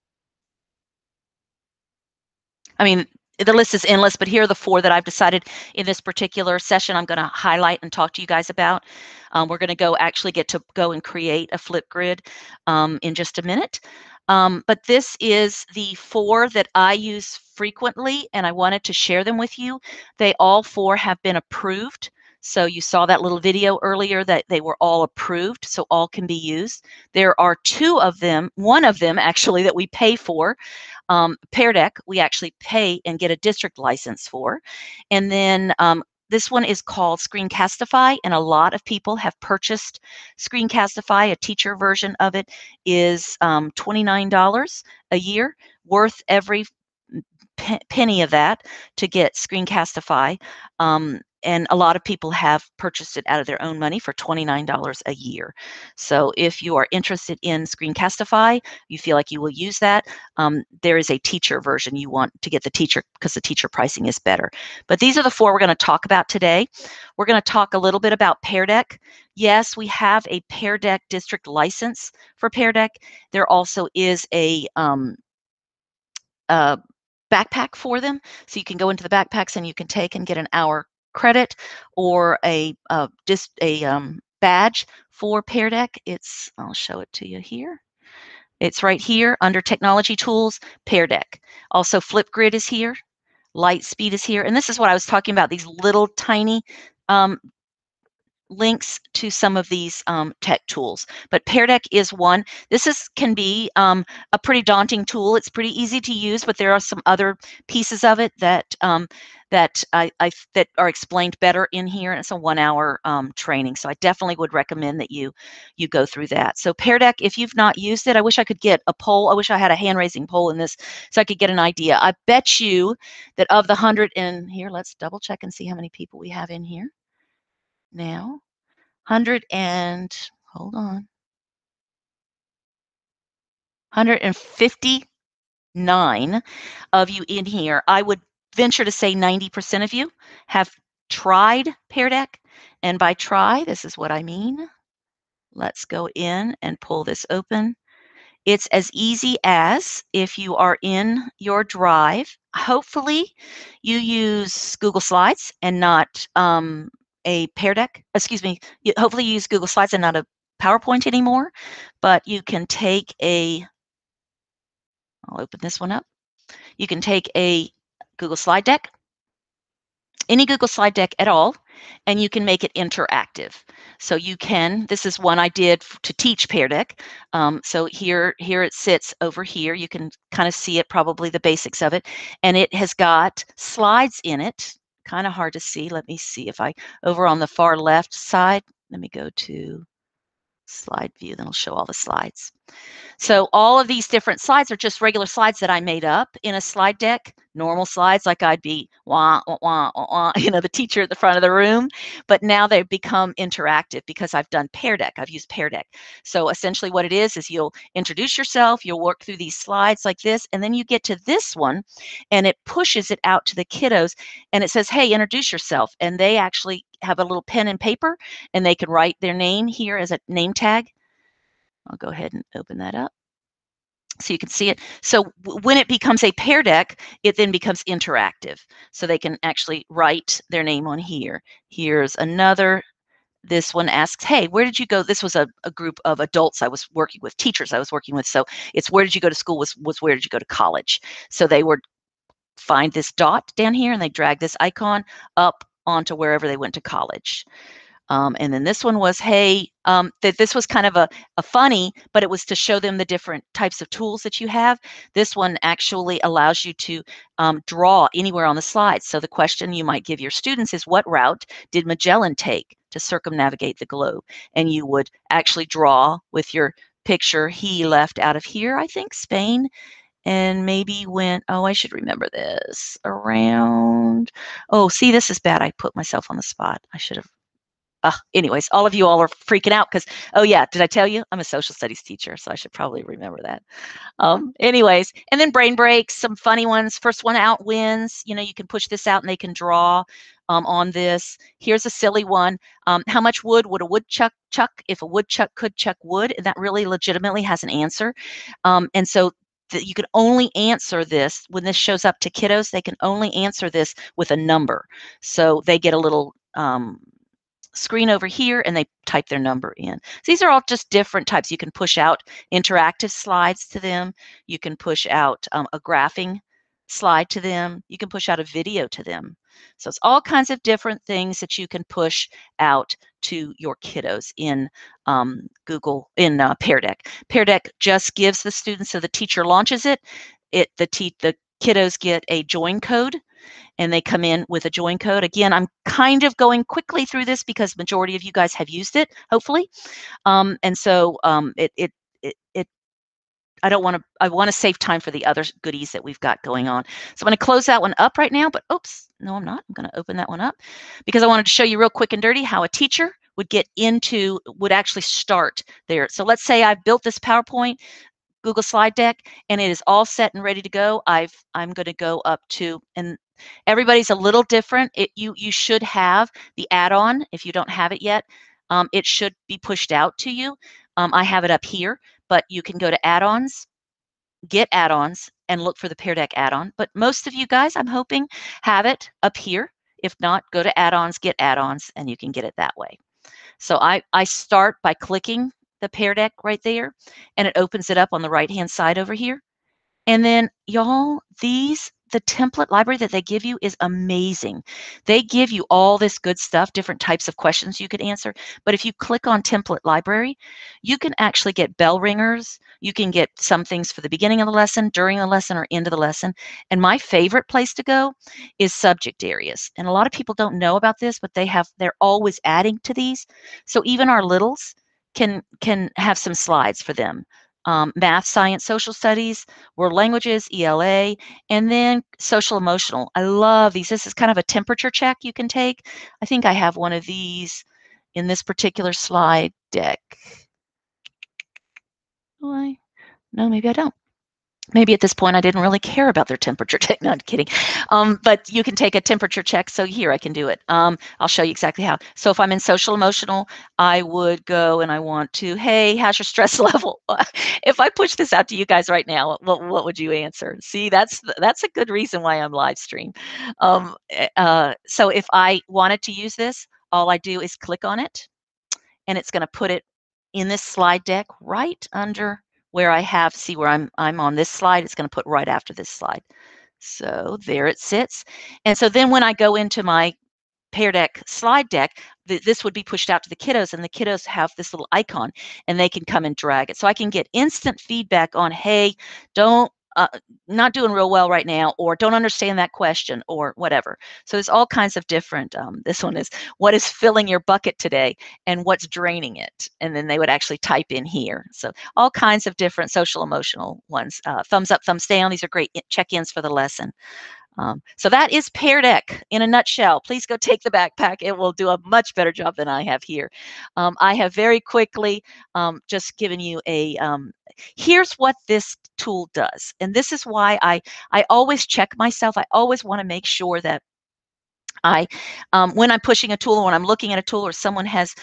I mean, the list is endless, but here are the 4 that I've decided in this particular session I'm going to highlight and talk to you guys about. We're going to actually get to go and create a Flipgrid in just a minute. But this is the 4 that I use frequently, and I wanted to share them with you. They all 4 have been approved. So you saw that little video earlier that they were all approved, so all can be used. There are two of them, one of them actually that we pay for. Pear Deck, we actually pay and get a district license for. And then this one is called Screencastify, and a lot of people have purchased Screencastify. A teacher version of it is $29 a year, worth every penny of that to get Screencastify. And a lot of people have purchased it out of their own money for $29 a year. So if you are interested in Screencastify, you feel like you will use that, there is a teacher version you want to get the teacher, because the teacher pricing is better. But these are the four we're going to talk about today. We're going to talk a little bit about Pear Deck. Yes, we have a Pear Deck district license for Pear Deck. There also is a backpack for them. So you can go into the backpacks and you can take and get an hour credit or a badge for Pear Deck. I'll show it to you here. It's right here under Technology Tools, Pear Deck. Also, Flipgrid is here. Lightspeed is here. And this is what I was talking about, these little tiny links to some of these tech tools. But Pear Deck is one. This can be a pretty daunting tool. It's pretty easy to use, but there are some other pieces of it that that are explained better in here. And it's a 1 hour training. So I definitely would recommend that you go through that. So Pear Deck, if you've not used it, I wish I could get a poll. I wish I had a hand-raising poll in this so I could get an idea. I bet you that of the 100, and here, let's double check and see how many people we have in here now. 100 and, hold on, 159 of you in here. I would venture to say 90% of you have tried Pear Deck. And by try, this is what I mean. Let's go in and pull this open. It's as easy as, if you are in your Drive, hopefully you use Google Slides and not a Pear Deck. Excuse me, hopefully you use Google Slides and not a PowerPoint anymore, but you can take I'll open this one up. You can take a Google Slide Deck, any Google Slide Deck at all, and you can make it interactive. So you can, this is one I did to teach Pear Deck. So here it sits over here. You can kind of see it, probably the basics of it. And it has got slides in it. Kind of hard to see. Let me see if over on the far left side, let me go to slide view, then I'll show all the slides. So all of these different slides are just regular slides that I made up in a slide deck, normal slides like I'd be wah, wah, wah, wah, the teacher at the front of the room. But now they've become interactive because I've done Pear Deck. I've used Pear Deck. So essentially what it is you'll introduce yourself, you'll work through these slides like this, and then you get to this one and it pushes it out to the kiddos and it says, hey, introduce yourself. And they actually have a little pen and paper and they can write their name here as a name tag. I'll go ahead and open that up so you can see it. So when it becomes a Pear Deck, it then becomes interactive. So they can actually write their name on here. Here's another. This one asks, hey, where did you go? This was a group of adults I was working with, teachers I was working with. So it's where did you go to school was where did you go to college? So they would find this dot down here and they drag this icon up onto wherever they went to college. And then this one was, hey, this was kind of a funny, but it was to show them the different types of tools that you have. This one actually allows you to draw anywhere on the slide. So the question you might give your students is, what route did Magellan take to circumnavigate the globe? And you would actually draw with your picture. He left out of here, I think, Spain, and maybe went, oh, I should remember this, around, oh, see, this is bad. I put myself on the spot. I should have. Anyways, all of you all are freaking out because, oh yeah, did I tell you? I'm a social studies teacher, so I should probably remember that. Anyways, and then brain breaks, some funny ones. First one out wins. You can push this out and they can draw on this. Here's a silly one. How much wood would a woodchuck chuck if a woodchuck could chuck wood? And that really legitimately has an answer. And so you can only answer this when this shows up to kiddos. They can only answer this with a number. So they get a little screen over here and they type their number in. So these are all just different types. You can push out interactive slides to them. You can push out a graphing slide to them. You can push out a video to them. So it's all kinds of different things that you can push out to your kiddos in Google, in Pear Deck. Pear Deck just gives the students, so the teacher launches it. The kiddos get a join code, and they come in with a join code. Again, I'm kind of going quickly through this because majority of you guys have used it, hopefully. And so it I want to save time for the other goodies that we've got going on. So I'm going to close that one up right now, but oops, no, I'm not. I'm going to open that one up because I wanted to show you real quick and dirty how a teacher would actually start there. So let's say I've built this PowerPoint, Google Slide Deck, and it is all set and ready to go. I'm going to go up to, and everybody's a little different. You should have the add-on. If you don't have it yet, it should be pushed out to you. I have it up here, but you can go to add-ons, get add-ons, and look for the Pear Deck add-on. But most of you guys, I'm hoping, have it up here. If not, go to add-ons, get add-ons, and you can get it that way. So I start by clicking the Pear Deck right there, and it opens it up on the right-hand side over here. And then, y'all, the template library that they give you is amazing. They give you all this good stuff, different types of questions you could answer. But if you click on template library, you can actually get bell ringers. You can get some things for the beginning of the lesson, during the lesson, or end of the lesson. And my favorite place to go is subject areas. And a lot of people don't know about this, but they're always adding to these. So even our littles can have some slides for them. Math, science, social studies, world languages, ELA, and then social emotional. I love these. This is kind of a temperature check you can take. I think I have one of these in this particular slide deck. No, maybe I don't. Maybe at this point I didn't really care about their temperature check. No, I'm kidding. But you can take a temperature check. So here I can do it. I'll show you exactly how. So if I'm in social emotional, I would go and I want to, hey, how's your stress level? If I push this out to you guys right now, what would you answer? See, that's a good reason why I'm live stream. So if I wanted to use this, all I do is click on it, and it's going to put it in this slide deck right under where I have, see where I'm on this slide, it's going to put right after this slide. So there it sits. And so then when I go into my Pear Deck slide deck, this would be pushed out to the kiddos, and the kiddos have this little icon, and they can come and drag it. So I can get instant feedback on, hey, not doing real well right now, or don't understand that question, or whatever. So there's all kinds of different, this one is, what is filling your bucket today, and what's draining it? And then they would actually type in here. So all kinds of different social emotional ones. Thumbs up, thumbs down. These are great check-ins for the lesson. So that is Pear Deck in a nutshell. Please go take the backpack. It will do a much better job than I have here. I have very quickly just given you a, here's what this tool does. And this is why I always check myself. I always want to make sure that when I'm pushing a tool, or when I'm looking at a tool, or someone has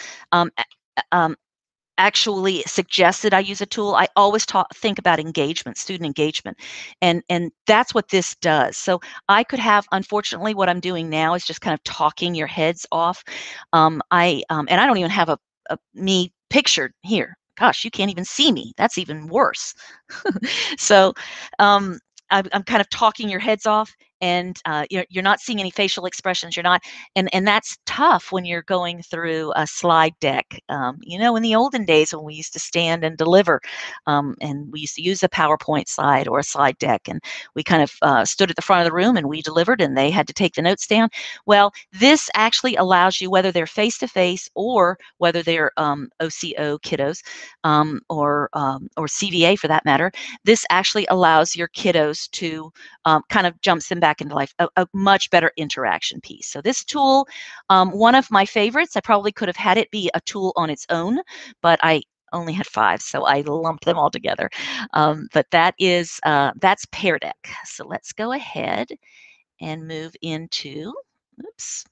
actually suggested I use a tool, I always think about engagement, student engagement, and that's what this does. So I could have, unfortunately, what I'm doing now is just kind of talking your heads off. And I don't even have me pictured here. Gosh, you can't even see me. That's even worse. So I'm kind of talking your heads off, and you're not seeing any facial expressions. You're not, and that's tough when you're going through a slide deck. In the olden days when we used to stand and deliver, and we used to use a PowerPoint slide or a slide deck, and we kind of stood at the front of the room and we delivered, and they had to take the notes down. Well, this actually allows you, whether they're face-to-face or whether they're OCO kiddos, or CVA for that matter, this actually allows your kiddos to kind of jumps them back into life, a much better interaction piece. So this tool, one of my favorites, I probably could have had it be a tool on its own, but I only had 5, so I lumped them all together. But that's Pear Deck. So let's go ahead and move into, oops,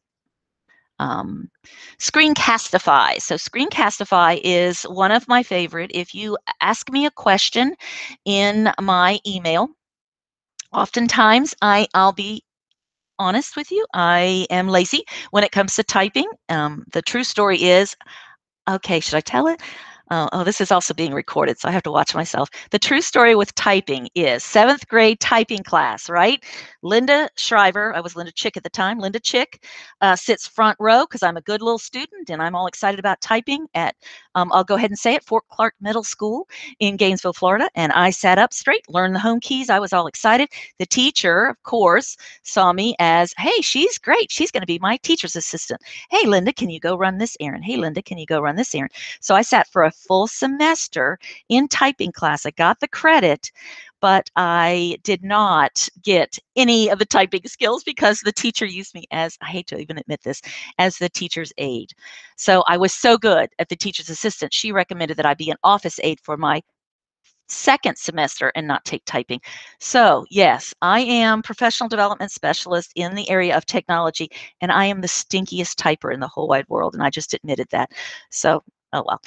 Screencastify. So Screencastify is one of my favorite. If you ask me a question in my email, oftentimes I'll be honest with you, I am lazy when it comes to typing. The true story is, okay, should I tell it? Oh, this is also being recorded, so I have to watch myself. The true story with typing is 7th grade typing class, right? Linda Shriver, I was Linda Chick at the time, Linda Chick sits front row because I'm a good little student and I'm all excited about typing at, I'll go ahead and say it, Fort Clark Middle School in Gainesville, Florida. And I sat up straight, learned the home keys. I was all excited. The teacher, of course, saw me as, hey, she's great. She's going to be my teacher's assistant. Hey, Linda, can you go run this errand? Hey, Linda, can you go run this errand? So I sat for a full semester in typing class. I got the credit, but I did not get any of the typing skills because the teacher used me as, I hate to even admit this, as the teacher's aide. So I was so good at the teacher's assistant, she recommended that I be an office aide for my second semester and not take typing. So yes, I am professional development specialist in the area of technology, and I am the stinkiest typer in the whole wide world, and I just admitted that. So, oh well.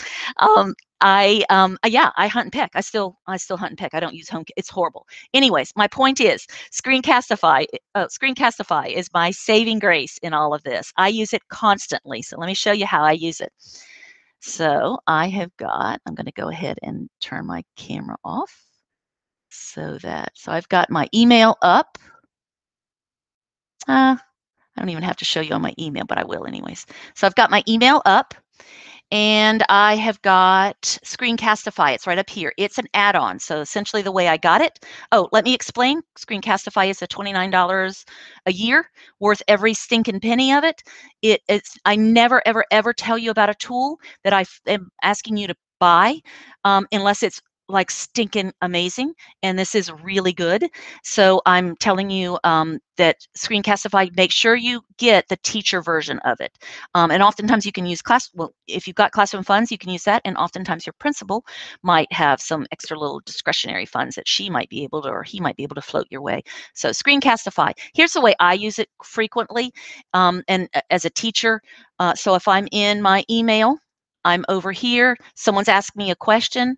Yeah, I hunt and peck. I still hunt and peck. I don't use home. It's horrible. Anyways, my point is Screencastify is my saving grace in all of this. I use it constantly. So let me show you how I use it. So I'm going to go ahead and turn my camera off so I've got my email up. I don't even have to show you on my email, but I will anyways. So I've got my email up and I have got Screencastify. It's right up here. It's an add-on. So essentially the way I got it. Oh, let me explain. Screencastify is a $29 a year, worth every stinking penny of it. I never, ever, ever tell you about a tool that I am asking you to buy unless it's like stinking amazing, and this is really good. So I'm telling you that Screencastify, make sure you get the teacher version of it. And oftentimes you can use if you've got classroom funds, you can use that. And oftentimes your principal might have some extra little discretionary funds that she might be able to, or he might be able to float your way. So Screencastify, here's the way I use it frequently. And as a teacher, so if I'm in my email, I'm over here, someone's asked me a question.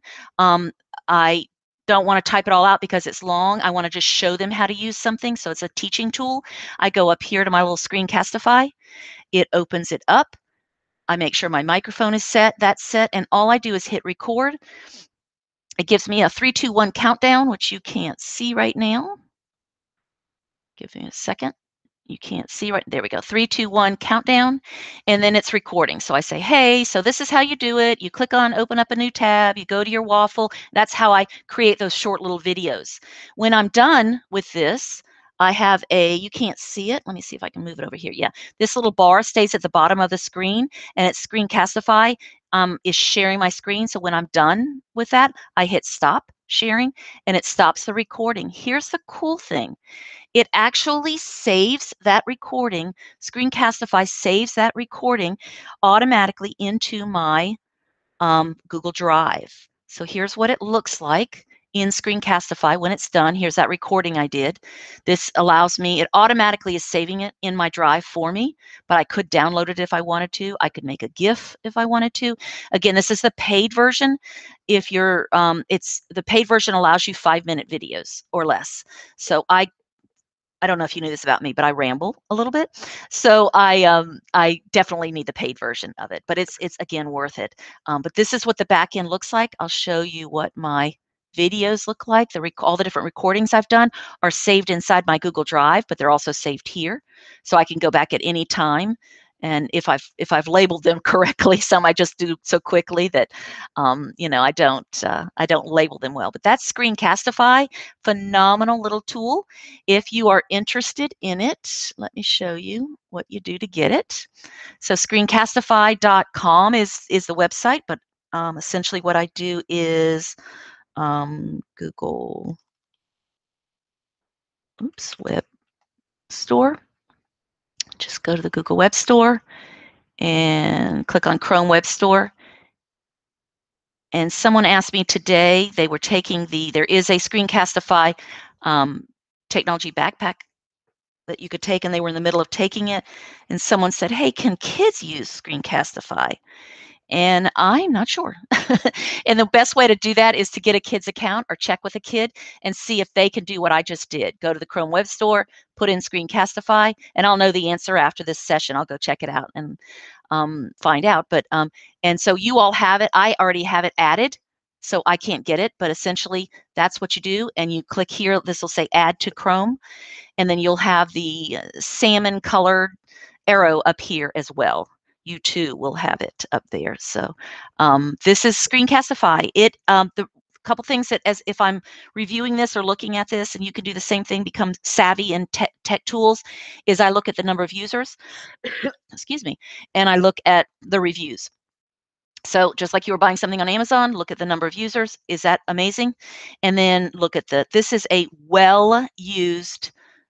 I don't want to type it all out because it's long. I want to just show them how to use something. So it's a teaching tool. I go up here to my little Screencastify. It opens it up. I make sure my microphone is set, that's set, and all I do is hit record. It gives me a 3, 2, 1 countdown, which you can't see right now. Give me a second. You can't see right there. We go 3, 2, 1 countdown, and then it's recording. So I say, hey, so this is how you do it. You click on open up a new tab, you go to your waffle. That's how I create those short little videos. When I'm done with this, I have you can't see it. Let me see if I can move it over here. Yeah, this little bar stays at the bottom of the screen, and it's Screencastify is sharing my screen. So when I'm done with that, I hit stop sharing, and it stops the recording. Here's the cool thing. It actually saves that recording. Screencastify saves that recording automatically into my Google Drive. So here's what it looks like in Screencastify when it's done. Here's that recording I did. This allows me, it automatically is saving it in my drive for me, but I could download it if I wanted to. I could make a GIF if I wanted to. Again, this is the paid version. If you're, the paid version allows you 5-minute videos or less. So I don't know if you knew this about me, but I ramble a little bit. So I definitely need the paid version of it, but it's again worth it. But this is what the back end looks like. I'll show you what my videos look like. All the different recordings I've done are saved inside my Google Drive, but they're also saved here. So I can go back at any time. And if I've labeled them correctly, some I just do so quickly that I don't label them well. But that's Screencastify, phenomenal little tool. If you are interested in it, let me show you what you do to get it. So screencastify.com is the website, but essentially what I do is Google Web Store. Just go to the Google Web Store and click on Chrome Web Store. And someone asked me today, they were taking there is a Screencastify technology backpack that you could take, and they were in the middle of taking it. And someone said, hey, can kids use Screencastify? And I'm not sure. And the best way to do that is to get a kid's account or check with a kid and see if they can do what I just did. Go to the Chrome Web Store, put in Screencastify, and I'll know the answer after this session. I'll go check it out and find out. But and so you all have it. I already have it added, so I can't get it. But essentially, that's what you do. And you click here. This will say Add to Chrome, and then you'll have the salmon colored arrow up here as well. You too will have it up there. So this is Screencastify. The couple things that, as if I'm reviewing this or looking at this, and you can do the same thing, become savvy in tech tools, is I look at the number of users, excuse me, and I look at the reviews. So just like you were buying something on Amazon, look at the number of users. Is that amazing? And then look at this is a well-used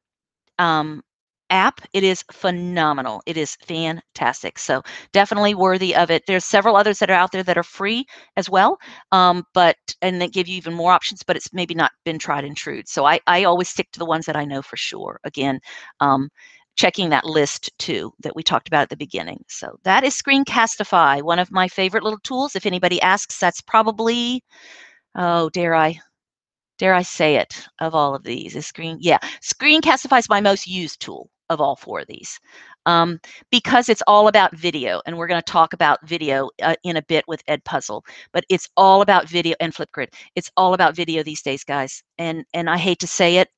app. It is phenomenal. It is fantastic. So definitely worthy of it. There's several others that are out there that are free as well, and they give you even more options, but it's maybe not been tried and true. So I always stick to the ones that I know for sure. Again, checking that list too that we talked about at the beginning. So that is Screencastify, one of my favorite little tools. If anybody asks, that's probably, oh, dare I say it, of all of these? Screencastify is my most used tool of all four of these, because it's all about video, and we're going to talk about video in a bit with Edpuzzle, but it's all about video, and Flipgrid. It's all about video these days, guys, and I hate to say it,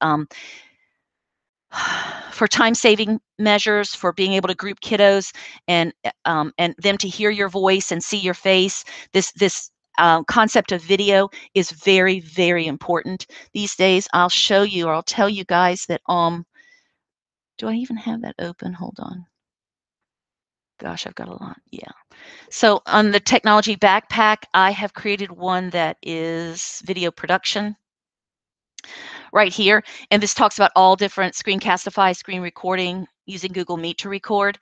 for time-saving measures, for being able to group kiddos and them to hear your voice and see your face, this concept of video is very, very important these days. I'll show you, or I'll tell you guys that, do I even have that open? Hold on. Gosh, I've got a lot. Yeah. So on the technology backpack, I have created one that is video production right here. And this talks about all different Screencastify, screen recording, using Google Meet to record.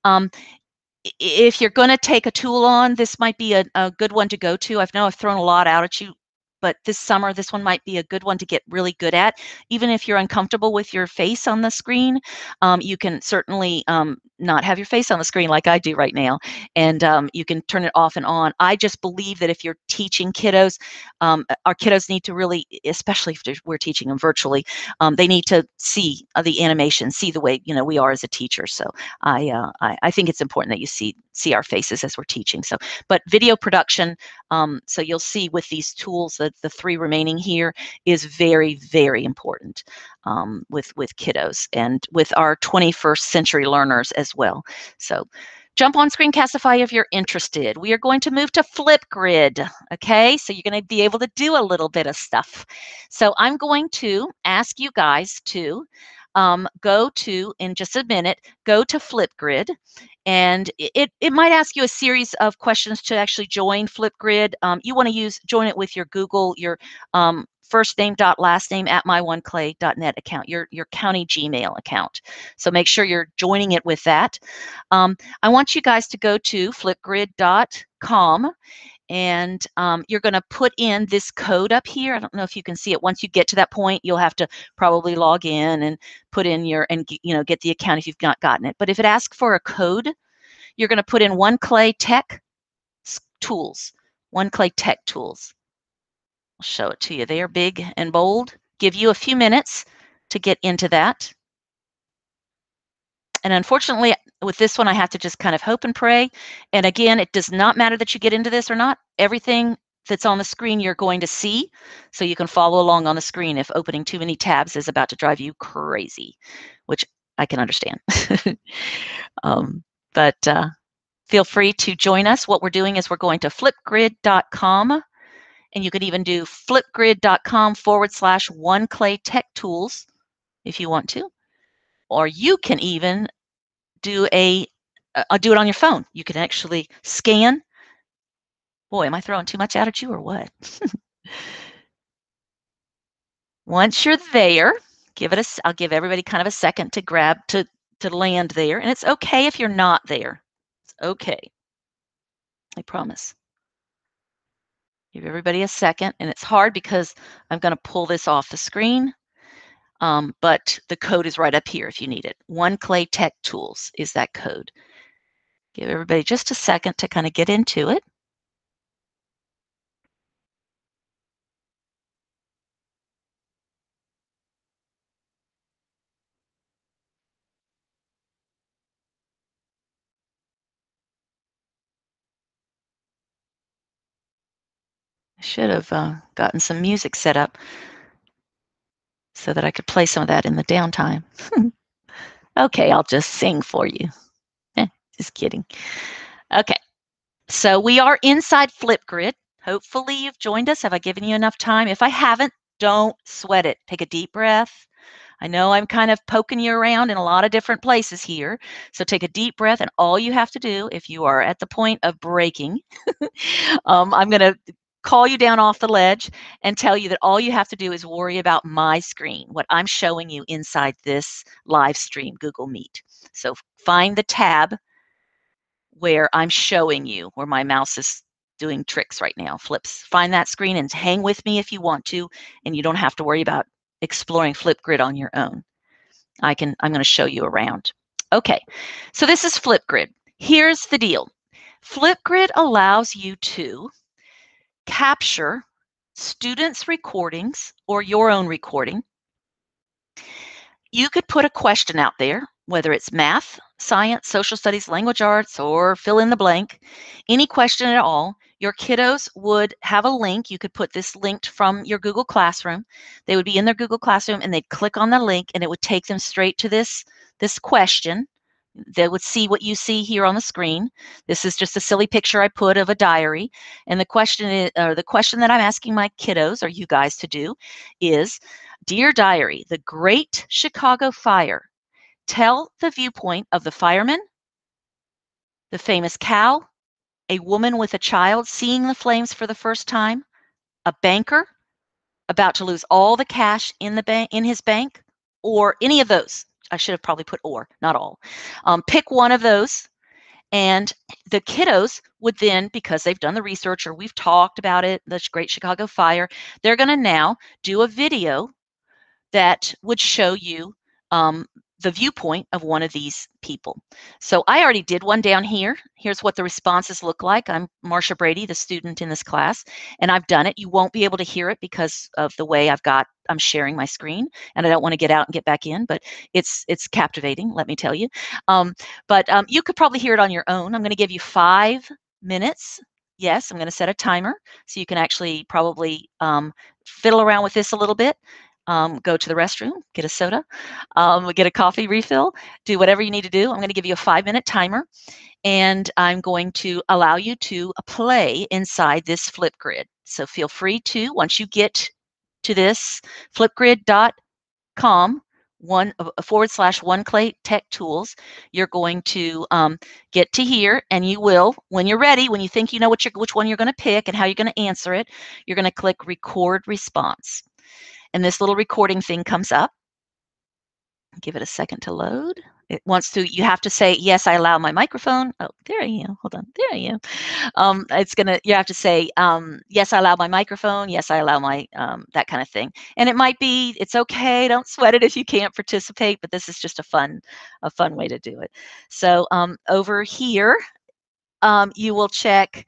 If you're going to take a tool on, this might be a good one to go to. I've thrown a lot out at you, but this summer, this one might be a good one to get really good at. Even if you're uncomfortable with your face on the screen, you can certainly not have your face on the screen like I do right now, and you can turn it off and on. I just believe that if you're teaching kiddos, our kiddos need to really, especially if we're teaching them virtually, they need to see the animation, see the way we are as a teacher. So I think it's important that you see our faces as we're teaching. So, but video production, so you'll see with these tools that the three remaining here is very, very important with kiddos and with our 21st century learners as well. So jump on Screencastify if you're interested. We are going to move to Flipgrid, okay? So you're going to be able to do a little bit of stuff. So I'm going to ask you guys to go to, in just a minute, go to Flipgrid. And it might ask you a series of questions to actually join Flipgrid. You want to join it with your Google, your first name dot last name at myoneclay.net account, your county Gmail account. So make sure you're joining it with that. I want you guys to go to flipgrid.com, and you're going to put in this code up here. I don't know if you can see it. Once you get to that point, you'll have to probably log in and put in get the account if you've not gotten it. But if it asks for a code, you're going to put in OneClay Tech Tools. OneClay Tech Tools. I'll show it to you there, big and bold. Give you a few minutes to get into that. And unfortunately, with this one, I have to just kind of hope and pray. And again, it does not matter that you get into this or not. Everything that's on the screen you're going to see, so you can follow along on the screen if opening too many tabs is about to drive you crazy, which I can understand. But feel free to join us. What we're doing is we're going to flipgrid.com, and you can even do flipgrid.com/OneClay Tech Tools if you want to. Or you can even do it on your phone. You can actually scan. Boy, am I throwing too much out at you or what? Once you're there, I'll give everybody kind of a second to land there. And it's okay if you're not there. It's okay. I promise. Give everybody a second. And it's hard because I'm going to pull this off the screen. But the code is right up here if you need it. OneClay Tech Tools is that code. Give everybody just a second to kind of get into it. Should have gotten some music set up so that I could play some of that in the downtime. Okay, I'll just sing for you. Just kidding. Okay, so we are inside Flipgrid. Hopefully you've joined us. Have I given you enough time? If I haven't, don't sweat it. Take a deep breath. I know I'm kind of poking you around in a lot of different places here. So take a deep breath, and all you have to do, if you are at the point of breaking, I'm going to call you down off the ledge and tell you that all you have to do is worry about my screen, what I'm showing you inside this live stream, Google Meet. So find the tab where I'm showing you, where my mouse is doing tricks right now, flips. Find that screen and hang with me if you want to, and you don't have to worry about exploring Flipgrid on your own. I'm going to show you around. Okay, so this is Flipgrid. Here's the deal. Flipgrid allows you to capture students' recordings or your own recording. You could put a question out there, whether it's math, science, social studies, language arts, or fill in the blank, any question at all. Your kiddos would have a link. You could put this linked from your Google Classroom. They would be in their Google Classroom and they'd click on the link and it would take them straight to this question. They would see what you see here on the screen. This is just a silly picture I put of a diary. And the question is, or the question that I'm asking my kiddos or you guys to do is, Dear Diary, the Great Chicago Fire. Tell the viewpoint of the fireman, the famous cow, a woman with a child seeing the flames for the first time, a banker about to lose all the cash in the bank in his bank, or any of those. I should have probably put or, not all. Pick one of those, and the kiddos would then, because they've done the research or we've talked about it, the Great Chicago Fire, they're going to now do a video that would show you the viewpoint of one of these people. So I already did one down here. Here's what the responses look like. I'm Marsha Brady, the student in this class, and I've done it. You won't be able to hear it because of the way I'm sharing my screen, and I don't want to get out and get back in, but it's captivating, let me tell you. But you could probably hear it on your own. I'm going to give you 5 minutes. Yes, I'm going to set a timer so you can actually probably fiddle around with this a little bit. Go to the restroom, get a soda, get a coffee refill, do whatever you need to do. I'm going to give you a 5-minute timer, and I'm going to allow you to play inside this Flipgrid. So feel free to, once you get to this flipgrid.com /One Clay Tech Tools, you're going to get to here, and you will, when you're ready, when you think you know which one you're going to pick and how you're going to answer it, you're going to click Record Response. And this little recording thing comes up. Give it a second to load. It wants to, you have to say, yes, I allow my microphone. Oh, there I am. Hold on. There I am. You have to say, yes, I allow my microphone. Yes, I allow my, that kind of thing. And it might be, it's okay. Don't sweat it if you can't participate, but this is just a fun way to do it. So over here, you will check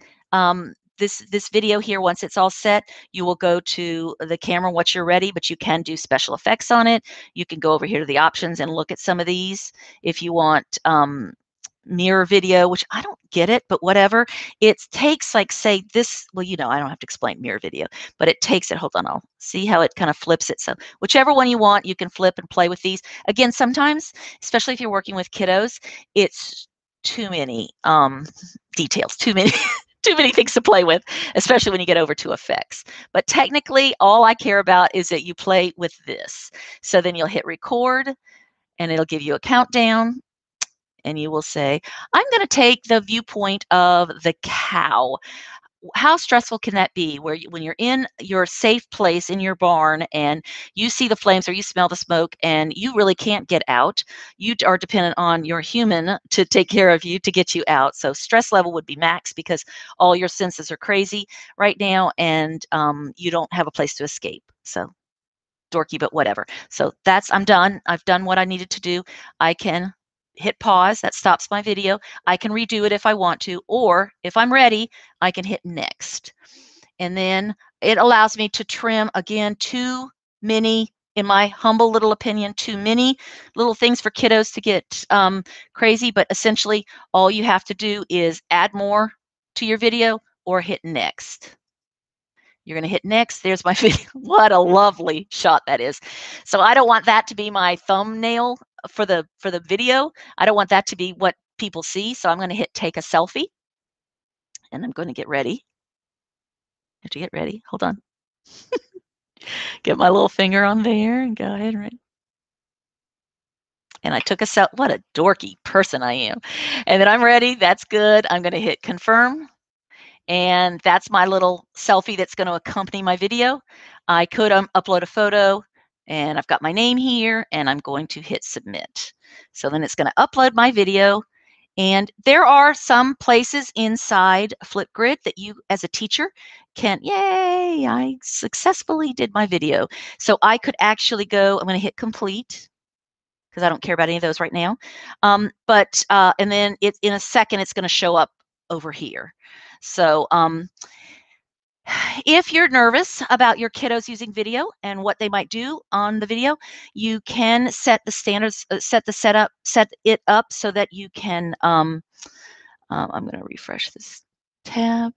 this video here. Once it's all set, you will go to the camera once you're ready, but you can do special effects on it. You can go over here to the options and look at some of these. If you want mirror video, which I don't get it, but whatever. It takes, like, say this, well, you know, I don't have to explain mirror video, but it takes it, hold on, I'll see how it kind of flips it. So whichever one you want, you can flip and play with these. Again, sometimes, especially if you're working with kiddos, it's too many details, too many too many things to play with, especially when you get over to effects. But technically, all I care about is that you play with this. So then you'll hit record, and it'll give you a countdown, and you will say, I'm going to take the viewpoint of the cow. How stressful can that be, where when you're in your safe place in your barn and you see the flames or you smell the smoke and you really can't get out? You are dependent on your human to take care of you, to get you out. So stress level would be max because all your senses are crazy right now, and you don't have a place to escape. So dorky, but whatever. So I'm done. I've done what I needed to do. I can hit pause. That stops my video. I can redo it if I want to, or if I'm ready, I can hit next. And then it allows me to trim, again, too many, in my humble little opinion, too many little things for kiddos to get crazy. But essentially, all you have to do is add more to your video or hit next. You're going to hit next. There's my video. What a lovely shot that is. So I don't want that to be my thumbnail for the video. I don't want that to be what people see. So I'm going to hit take a selfie, and I'm going to get ready. I have to get ready. Hold on. Get my little finger on there and go ahead and ready. And I took a selfie. What a dorky person I am. And then I'm ready. That's good. I'm going to hit confirm. And that's my little selfie that's going to accompany my video. I could upload a photo, and I've got my name here, and I'm going to hit submit. So then it's going to upload my video. And there are some places inside Flipgrid that you, as a teacher, can, yay, I successfully did my video. So I could actually go, I'm going to hit complete, because I don't care about any of those right now. And then in a second, it's going to show up over here. So if you're nervous about your kiddos using video and what they might do on the video, you can set the standards, set it up so that you can, I'm going to refresh this tab.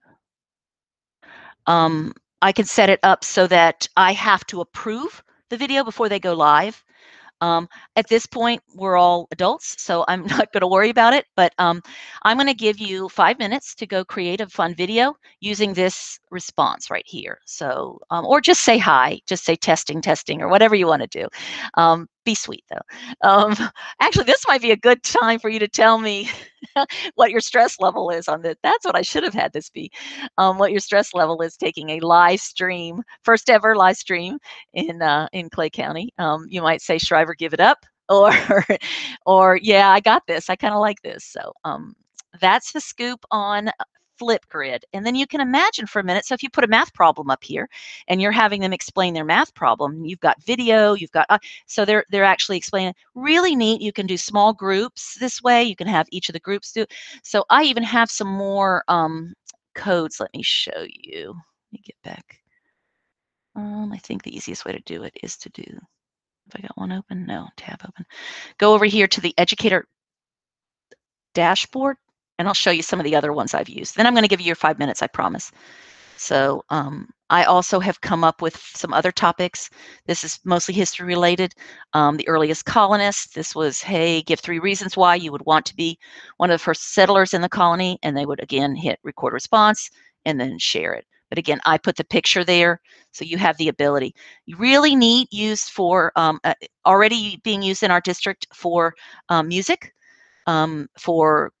I can set it up so that I have to approve the video before they go live. At this point, we're all adults, so I'm not going to worry about it, but I'm going to give you 5 minutes to go create a fun video using this response right here. So, or just say hi, just say testing, testing, or whatever you want to do. Be sweet, though. Actually, this might be a good time for you to tell me what your stress level is on this. That's what I should have had this be. What your stress level is taking a live stream, first ever live stream in Clay County. You might say, Shriver, give it up, or or yeah, I got this. I kind of like this. So that's the scoop on Flipgrid. And then you can imagine for a minute, so if you put a math problem up here and you're having them explain their math problem, you've got video, you've got, so they're actually explaining, really neat. You can do small groups this way. You can have each of the groups do. So I even have some more codes. Let me show you. Let me get back. I think the easiest way to do it is to do, if I got one open, no, tab open. Go over here to the educator dashboard, and I'll show you some of the other ones I've used. Then I'm going to give you your 5 minutes, I promise. So I also have come up with some other topics. This is mostly history related. The earliest colonists, this was, hey, give 3 reasons why you would want to be one of the first settlers in the colony, and they would again hit record response and then share it. But again, I put the picture there, so you have the ability. Really neat, used for, already being used in our district for music, for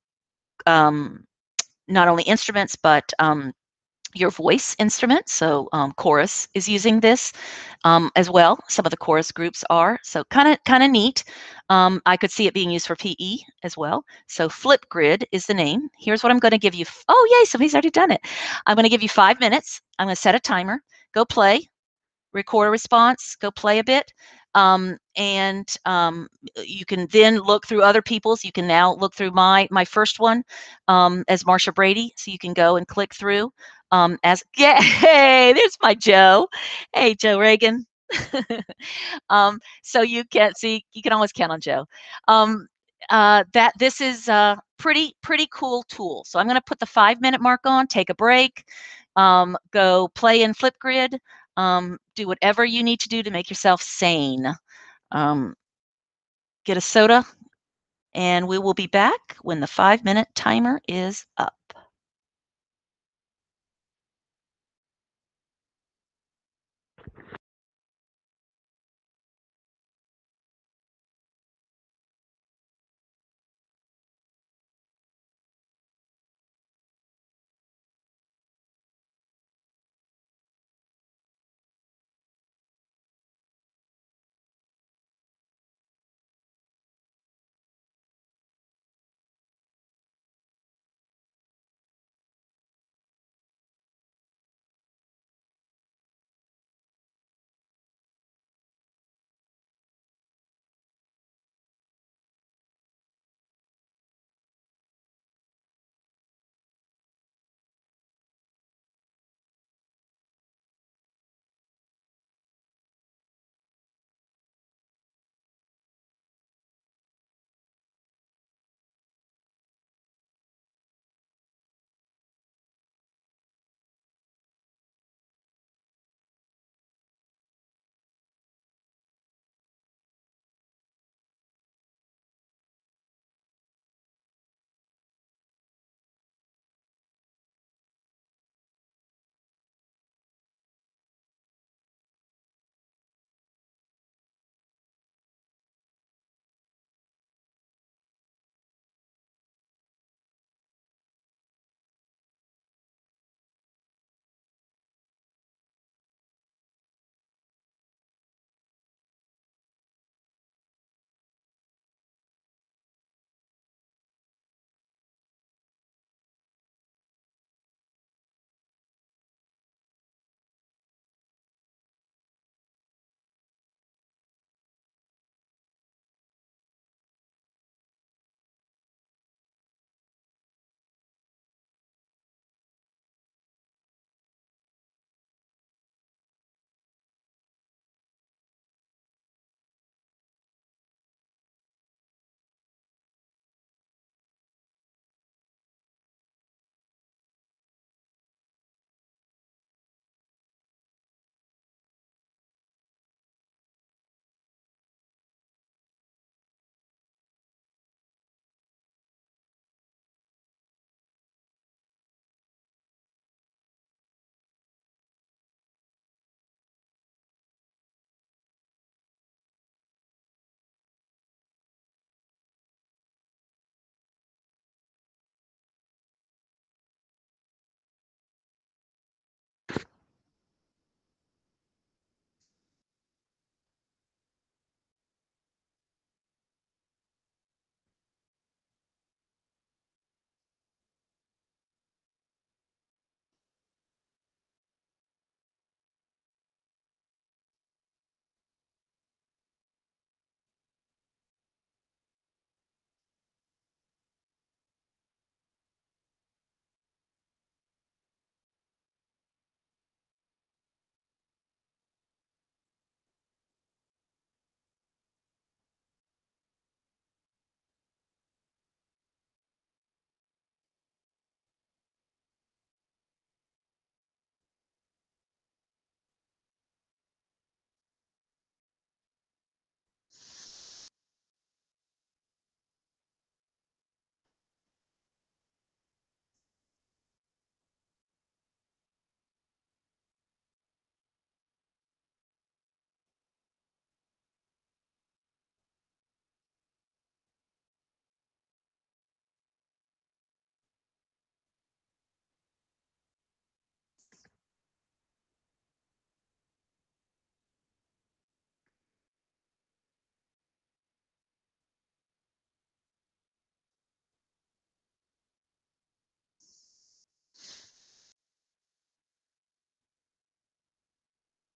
not only instruments, but your voice instrument. So chorus is using this as well. Some of the chorus groups are. So kind of neat. I could see it being used for PE as well. So Flipgrid is the name. Here's what I'm going to give you. Oh, yay, somebody's already done it. I'm going to give you 5 minutes. I'm going to set a timer. Go play. Record a response, go play a bit, and you can then look through other people's. You can now look through my first one as Marsha Brady, so you can go and click through as, yeah, hey, there's my Joe. Hey, Joe Reagan. So you can see, you can always count on Joe. That this is a pretty cool tool. So I'm going to put the 5 minute mark on, take a break, go play in Flipgrid. Do whatever you need to do to make yourself sane. Get a soda, and we will be back when the 5 minute timer is up.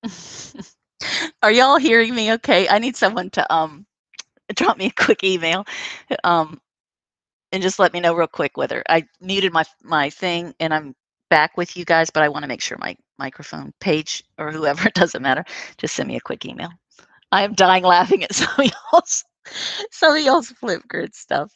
Are y'all hearing me okay? I need someone to drop me a quick email. Um, and just let me know real quick whether I muted my thing and I'm back with you guys, but I want to make sure my microphone page or whoever, it doesn't matter. Just send me a quick email. I am dying laughing at some of y'all's Flipgrid stuff.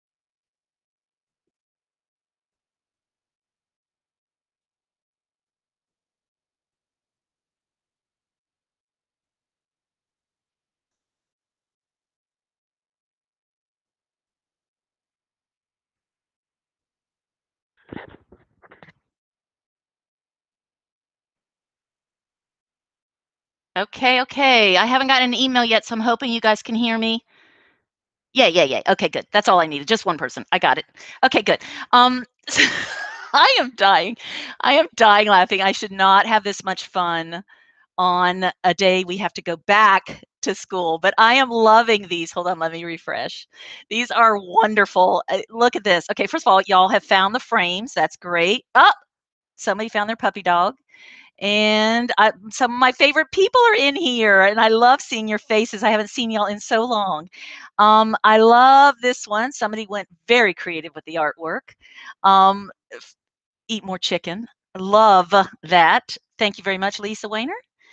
Okay, okay. I haven't gotten an email yet, so I'm hoping you guys can hear me. Yeah, yeah, yeah. Okay, good. That's all I needed. Just one person. I got it. Okay, good. Um, I am dying. I am dying laughing. I should not have this much fun on a day we have to go back to school, but I am loving these. Hold on, let me refresh. These are wonderful. Look at this. Okay, first of all, y'all have found the frames. That's great. Oh, somebody found their puppy dog. And some of my favorite people are in here, and I love seeing your faces. I haven't seen y'all in so long. I love this one. Somebody went very creative with the artwork. Um, Eat more chicken. Love that. Thank you very much, Lisa Weiner.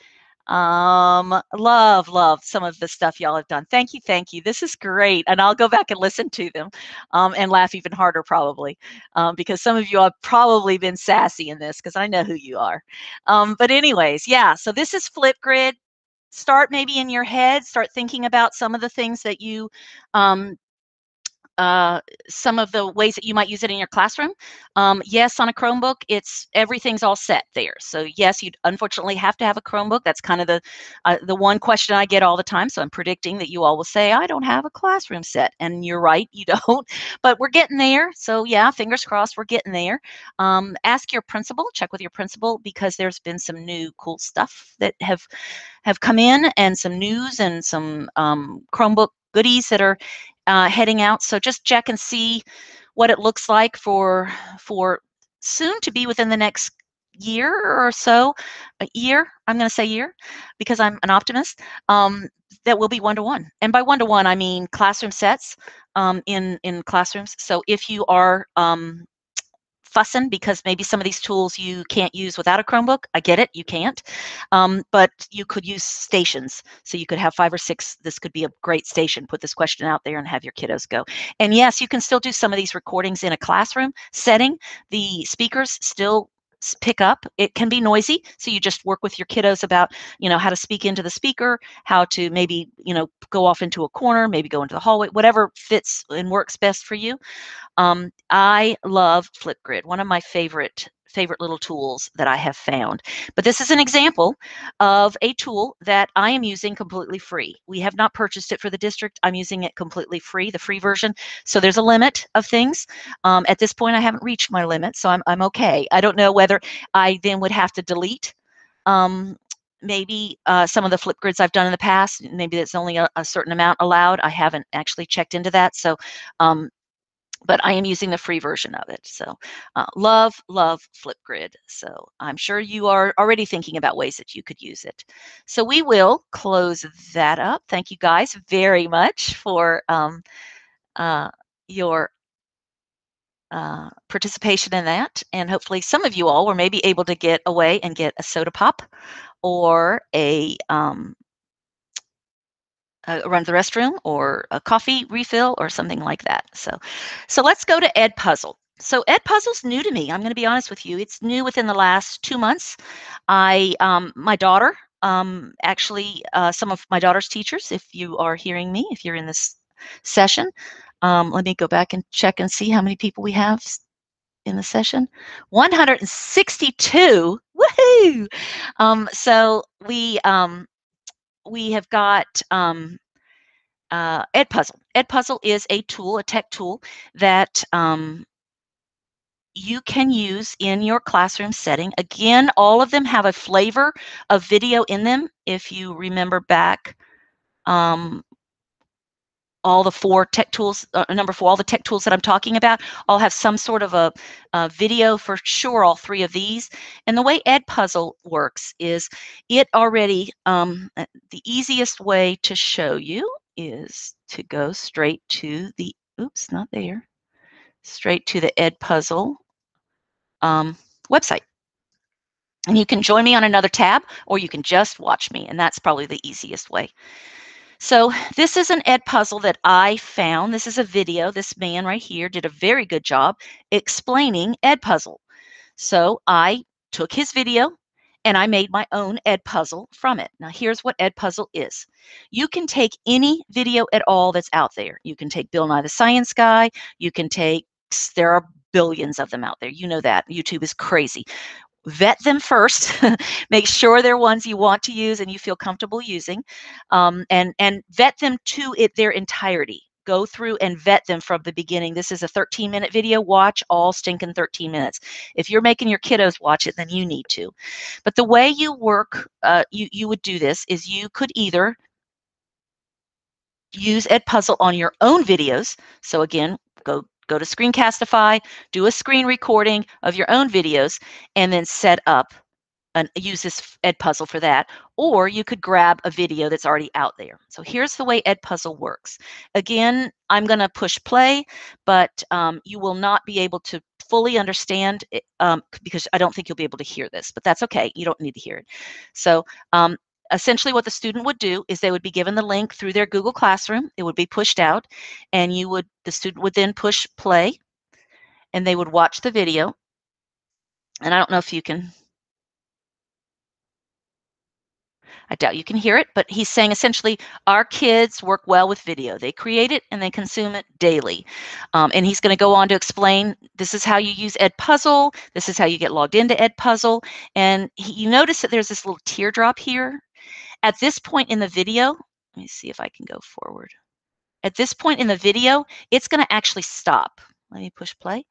Love some of the stuff y'all have done. Thank you, thank you. This is great, and I'll go back and listen to them, and laugh even harder probably, because some of you have probably been sassy in this because I know who you are. But anyways, yeah. So this is Flipgrid. Start maybe in your head. Start thinking about some of the things that you um, uh, some of the ways that you might use it in your classroom. Yes, on a Chromebook, everything's all set there. So yes, you unfortunately have to have a Chromebook. That's kind of the one question I get all the time. So I'm predicting that you all will say, I don't have a classroom set. And you're right, you don't, but we're getting there. So yeah, fingers crossed, we're getting there. Ask your principal, check with your principal, because there's been some new cool stuff that have come in, and some news and some Chromebook goodies that are heading out. So just check and see what it looks like for soon to be within the next year or so. A year, I'm going to say year, because I'm an optimist. That will be one-to-one, and by one-to-one I mean classroom sets in classrooms. So if you are fussing because maybe some of these tools you can't use without a Chromebook. I get it, you can't. But you could use stations. So you could have 5 or 6. This could be a great station. Put this question out there and have your kiddos go. And yes, you can still do some of these recordings in a classroom setting. The speakers still pick up. It can be noisy, so you just work with your kiddos about, how to speak into the speaker, how to maybe, go off into a corner, maybe go into the hallway, whatever fits and works best for you. I love Flipgrid, one of my favorite little tools that I have found. But this is an example of a tool that I am using completely free. We have not purchased it for the district. I'm using it completely free, the free version. So there's a limit of things. At this point, I haven't reached my limit, so I'm okay. I don't know whether I then would have to delete um, maybe some of the Flipgrids I've done in the past. Maybe there's only a certain amount allowed. I haven't actually checked into that. So um, but I am using the free version of it. So love Flipgrid. So I'm sure you are already thinking about ways that you could use it. So we will close that up. Thank you guys very much for uh, your participation in that. And hopefully some of you all were maybe able to get away and get a soda pop or run to the restroom or a coffee refill or something like that. So let's go to Edpuzzle. So Edpuzzle's new to me. I'm going to be honest with you. It's new within the last 2 months. My daughter, actually, some of my daughter's teachers, if you are hearing me, if you're in this session, let me go back and check and see how many people we have in the session. 162. Woohoo! So we have got Edpuzzle. Edpuzzle is a tool, a tech tool that you can use in your classroom setting. Again, all of them have a flavor of video in them. If you remember back, um, all the four tech tools, number 4, all the tech tools that I'm talking about, all have some sort of a video for sure, all 3 of these. And the way Edpuzzle works is it already, the easiest way to show you is to go straight to the, oops, not there, straight to the Edpuzzle website. And you can join me on another tab, or you can just watch me, and that's probably the easiest way. So this is an Edpuzzle that I found. This is a video. This man right here did a very good job explaining Edpuzzle. So I took his video and I made my own Edpuzzle from it. Now here's what Edpuzzle is. You can take any video at all that's out there. You can take Bill Nye the Science Guy. You can take, there are billions of them out there. You know that. YouTube is crazy. Vet them first. Make sure they're ones you want to use and you feel comfortable using, and vet them to their entirety. Go through and vet them from the beginning. This is a 13-minute video. Watch all stinking 13 minutes. If you're making your kiddos watch it, then you need to. But the way you work, you would do this is you could either use Edpuzzle on your own videos. So again, go to Screencastify, do a screen recording of your own videos, and then set up and use this Edpuzzle for that. Or you could grab a video that's already out there. So here's the way Edpuzzle works. Again, I'm going to push play, but you will not be able to fully understand it, because I don't think you'll be able to hear this, but that's okay. You don't need to hear it. So essentially what the student would do is they would be given the link through their Google Classroom. It would be pushed out, and the student would then push play, and they would watch the video. And I don't know if you can, I doubt you can hear it, but he's saying essentially our kids work well with video. They create it and they consume it daily. And he's going to go on to explain, this is how you use Edpuzzle. This is how you get logged into Edpuzzle. And you notice that there's this little teardrop here. At this point in the video, let me see if I can go forward. At this point in the video, it's going to actually stop. Let me push play.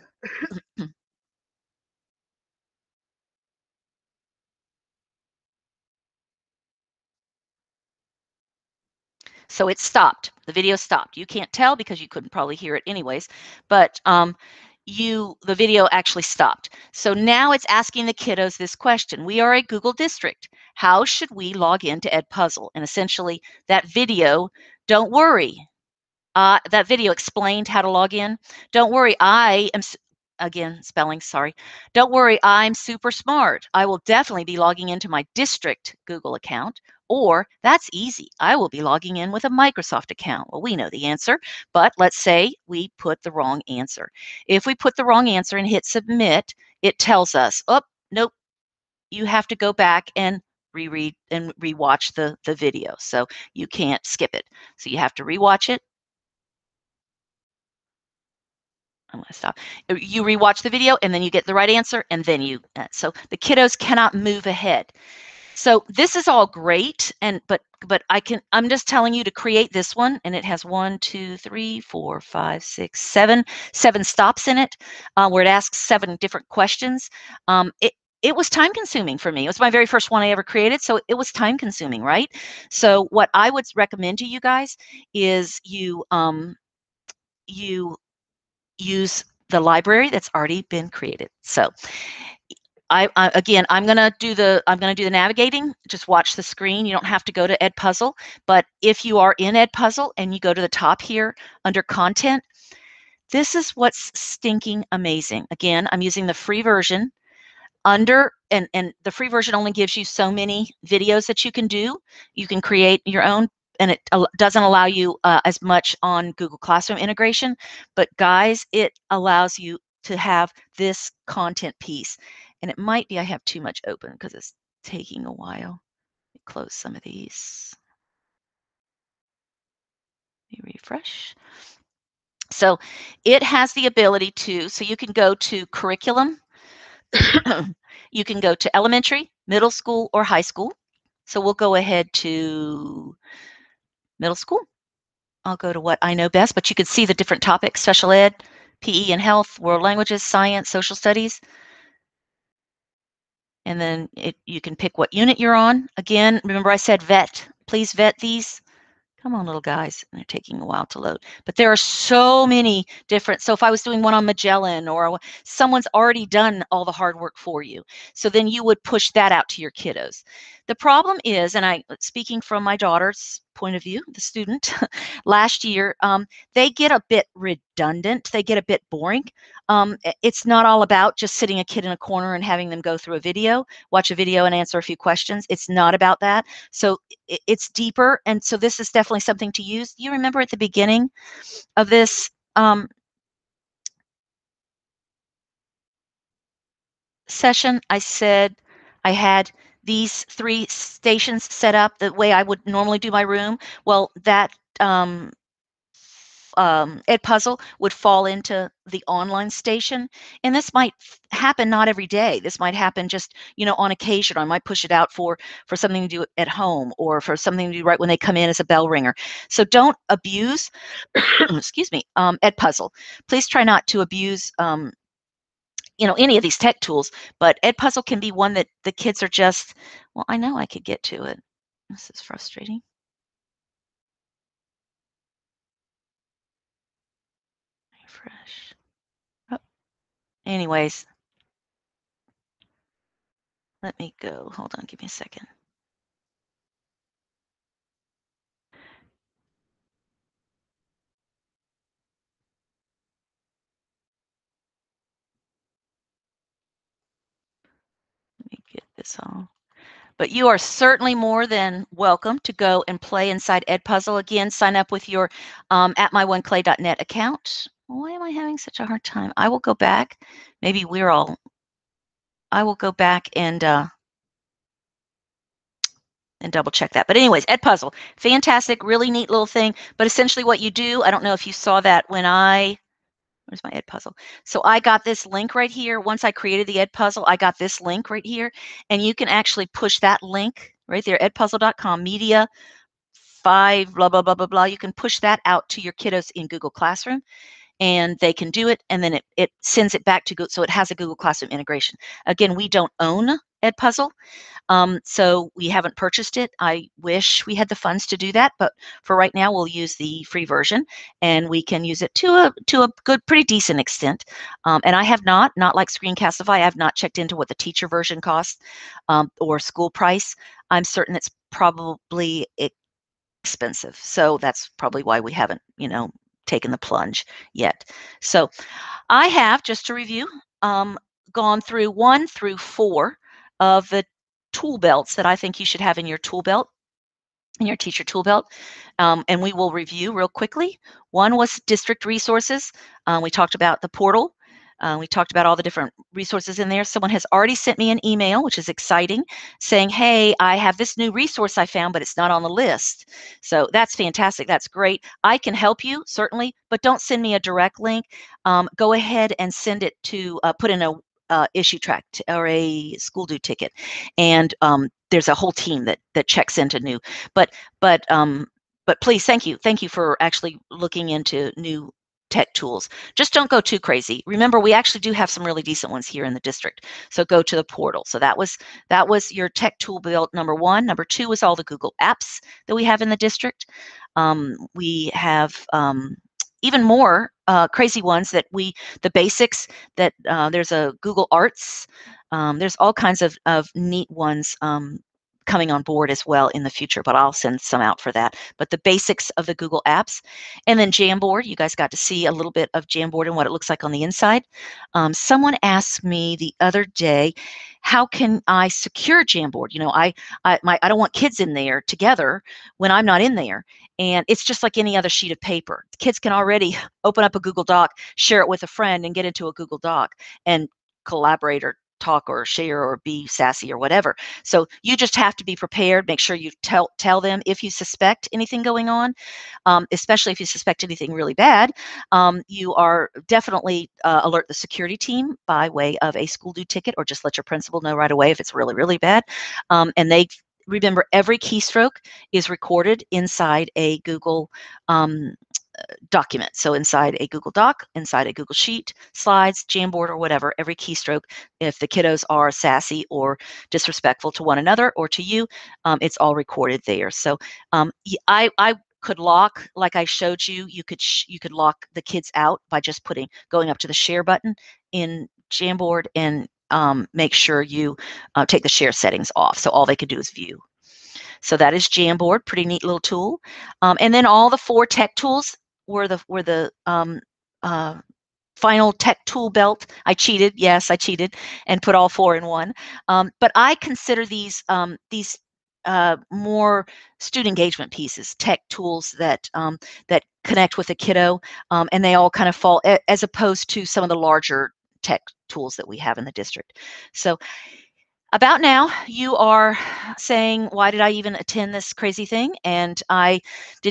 So it stopped. The video stopped. You can't tell because you couldn't probably hear it anyways, but the video actually stopped. So now it's asking the kiddos this question. We are a Google district. How should we log into Edpuzzle? And essentially that video, don't worry. That video explained how to log in. Don't worry, again, spelling, sorry. Don't worry, I'm super smart. I will definitely be logging into my district Google account. Or, that's easy, I will be logging in with a Microsoft account. Well, we know the answer, but let's say we put the wrong answer. If we put the wrong answer and hit submit, it tells us, oh, nope, you have to go back and reread and rewatch the video. So you can't skip it. So you have to rewatch it. I'm going to stop. You rewatch the video and then you get the right answer, and then so the kiddos cannot move ahead. So this is all great, but I'm just telling you to create this one, and it has 1, 2, 3, 4, 5, 6, 7 stops in it, where it asks 7 different questions. It was time consuming for me. It was my very first one I ever created, so it was time consuming, right? So what I would recommend to you guys is you use the library that's already been created. So again, I'm gonna do the navigating. Just watch the screen. You don't have to go to Edpuzzle, but if you are in Edpuzzle and you go to the top here under content, this is what's stinking amazing. Again, I'm using the free version. And the free version only gives you so many videos that you can do. You can create your own, and it doesn't allow you as much on Google Classroom integration. But guys, it allows you to have this content piece. And it might be I have too much open because it's taking a while. Let me close some of these. Let me refresh. So it has the ability to, so you can go to curriculum. You can go to elementary, middle school, or high school. So we'll go ahead to middle school. I'll go to what I know best, but you can see the different topics: special ed, PE and health, world languages, science, social studies. And then you can pick what unit you're on. Again, remember I said vet. Please vet these, Come on, little guys. They're taking a while to load. But there are so many different. So if I was doing one on Magellan or someone's already done all the hard work for you. So then you would push that out to your kiddos. The problem is, and I speaking from my daughter's point of view, the student, last year, they get a bit redundant. They get a bit boring. It's not all about just sitting a kid in a corner and having them go through a video, watch a video and answer a few questions. It's not about that. So it's deeper. And so this is definitely something to use. You remember at the beginning of this session, I said I had these 3 stations set up the way I would normally do my room. Well, that Edpuzzle would fall into the online station. And this might happen not every day. This might happen just, on occasion. I might push it out for something to do at home or for something to do right when they come in as a bell ringer. So don't abuse, excuse me, Edpuzzle. Please try not to abuse, any of these tech tools, but Edpuzzle can be one that the kids are just, well, I know I could get to it. This is frustrating. Refresh. Oh, anyways, let me go. Hold on, give me a second. Let me get this all. But you are certainly more than welcome to go and play inside Edpuzzle. Again, sign up with your at myoneclay.net account. Why am I having such a hard time? I will go back. Maybe I will go back and double check that. But anyways, Edpuzzle, fantastic, really neat little thing. But essentially what you do, I don't know if you saw that when where's my Edpuzzle? So I got this link right here. Once I created the Edpuzzle, I got this link right here. And you can actually push that link right there, edpuzzle.com, media 5, blah, blah, blah, blah, blah. You can push that out to your kiddos in Google Classroom and they can do it. And then it sends it back to Google. So it has a Google Classroom integration. Again, we don't own Edpuzzle. So we haven't purchased it. I wish we had the funds to do that, but for right now, we'll use the free version, and we can use it to a good, pretty decent extent. And I have not like Screencastify, I have not checked into what the teacher version costs or school price. I'm certain it's probably expensive, so that's probably why we haven't, taken the plunge yet. So I have, just to review, gone through 1 through 4 of the tool belts that I think you should have in your tool belt, in your teacher tool belt. And we will review real quickly. 1 was district resources. We talked about the portal. We talked about all the different resources in there. Someone has already sent me an email, which is exciting, saying, hey, I have this new resource I found, but it's not on the list. So that's fantastic. That's great. I can help you, certainly, but don't send me a direct link. Go ahead and send it to, put in a issue track or a school due ticket. And there's a whole team that checks into new. But please, thank you for actually looking into new tech tools. Just don't go too crazy. Remember, we actually do have some really decent ones here in the district. So go to the portal. So that was your tech tool belt number 1. Number 2 was all the Google apps that we have in the district. We have even more crazy ones that the basics that there's a Google Arts. There's all kinds of neat ones coming on board as well in the future, but I'll send some out for that. But the basics of the Google apps. And then Jamboard, you guys got to see a little bit of Jamboard and what it looks like on the inside. Someone asked me the other day, how can I secure Jamboard? I don't want kids in there together when I'm not in there. And it's just like any other sheet of paper. The kids can already open up a Google Doc, share it with a friend, and get into a Google Doc and collaborate or talk or share or be sassy or whatever. So you just have to be prepared. Make sure you tell them if you suspect anything going on, especially if you suspect anything really bad. You are definitely alert the security team by way of a school due ticket, or just let your principal know right away if it's really, really bad. And remember, every keystroke is recorded inside a Google document. So inside a Google Doc, inside a Google Sheet, Slides, Jamboard, or whatever, every keystroke, if the kiddos are sassy or disrespectful to one another or to you, it's all recorded there. So I could lock, like I showed you. You could lock the kids out by just going up to the share button in Jamboard and make sure you take the share settings off, so all they could do is view. So that is Jamboard, pretty neat little tool. And then all the 4 tech tools were the final tech tool belt. I cheated, yes, I cheated, and put all 4 in one. But I consider these more student engagement pieces, tech tools that that connect with the kiddo, and they all kind of fall as opposed to some of the larger tech tools that we have in the district. So about now, you are saying, why did I even attend this crazy thing? And I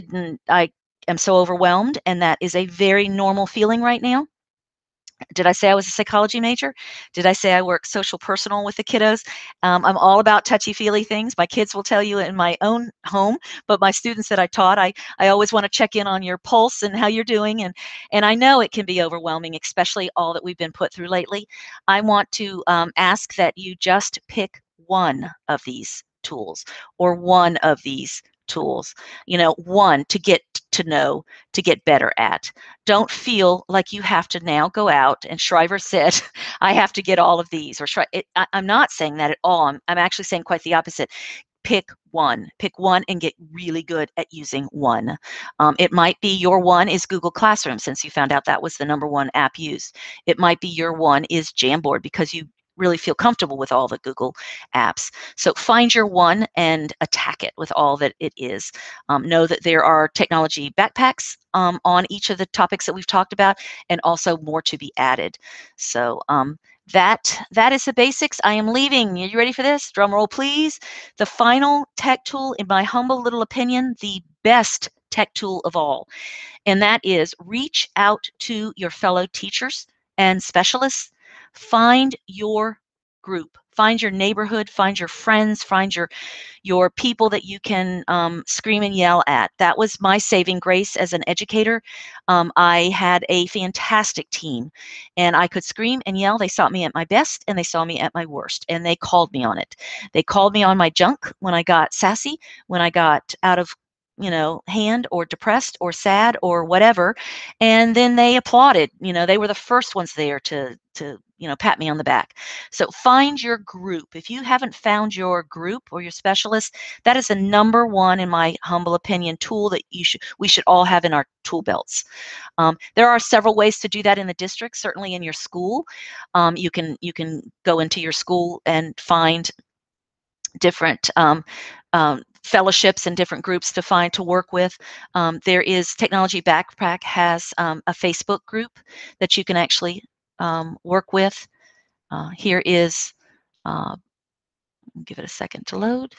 am so overwhelmed, and that is a very normal feeling right now. Did I say I was a psychology major? Did I say I work social personal with the kiddos? I'm all about touchy-feely things. My kids will tell you in my own home, but my students that I taught, I always want to check in on your pulse and how you're doing. And I know it can be overwhelming, especially all that we've been put through lately. I want to ask that you just pick one of these tools or one of these tools, one to get to know, to get better at. Don't feel like you have to now go out and Shriver said, I have to get all of these. I'm not saying that at all. I'm actually saying quite the opposite. Pick one and get really good at using one. It might be your one is Google Classroom, since you found out that was the #1 app used. It might be your one is Jamboard because you really feel comfortable with all the Google apps. So find your one and attack it with all that it is. Know that there are technology backpacks on each of the topics that we've talked about, and also more to be added. So that is the basics. I am leaving. Are you ready for this? Drum roll, please. The final tech tool, in my humble little opinion, the best tech tool of all, and that is reach out to your fellow teachers and specialists. Find your group, find your neighborhood, find your friends, find your people that you can scream and yell at. That was my saving grace as an educator. I had a fantastic team, and I could scream and yell. They saw me at my best, and they saw me at my worst, and they called me on it. They called me on my junk when I got sassy, when I got out of hand, or depressed or sad or whatever, and then they applauded. They were the first ones there to pat me on the back. So find your group. If you haven't found your group or your specialist, that is the #1, in my humble opinion, tool that we should all have in our tool belts. There are several ways to do that in the district. Certainly in your school, you can go into your school and find different fellowships and different groups to work with. There is Technology Backpack has a Facebook group that you can actually work with. Here is, give it a second to load.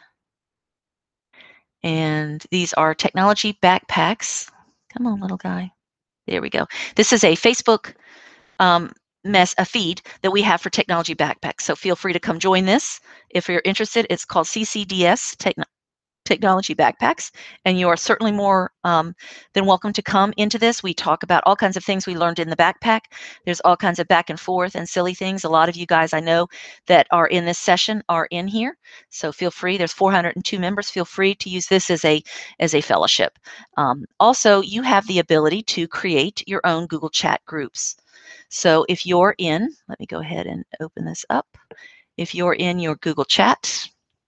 And these are technology backpacks. Come on, little guy. There we go. This is a Facebook a feed that we have for technology backpacks. So feel free to come join this if you're interested. It's called CCDS Technology Backpacks, and you are certainly more than welcome to come into this. We talk about all kinds of things we learned in the backpack. There's all kinds of back and forth and silly things. A lot of you guys I know that are in this session are in here, so feel free. There's 402 members. Feel free to use this as a fellowship. Also, you have the ability to create your own Google Chat groups. So if you're in, let me go ahead and open this up. If you're in your Google Chat,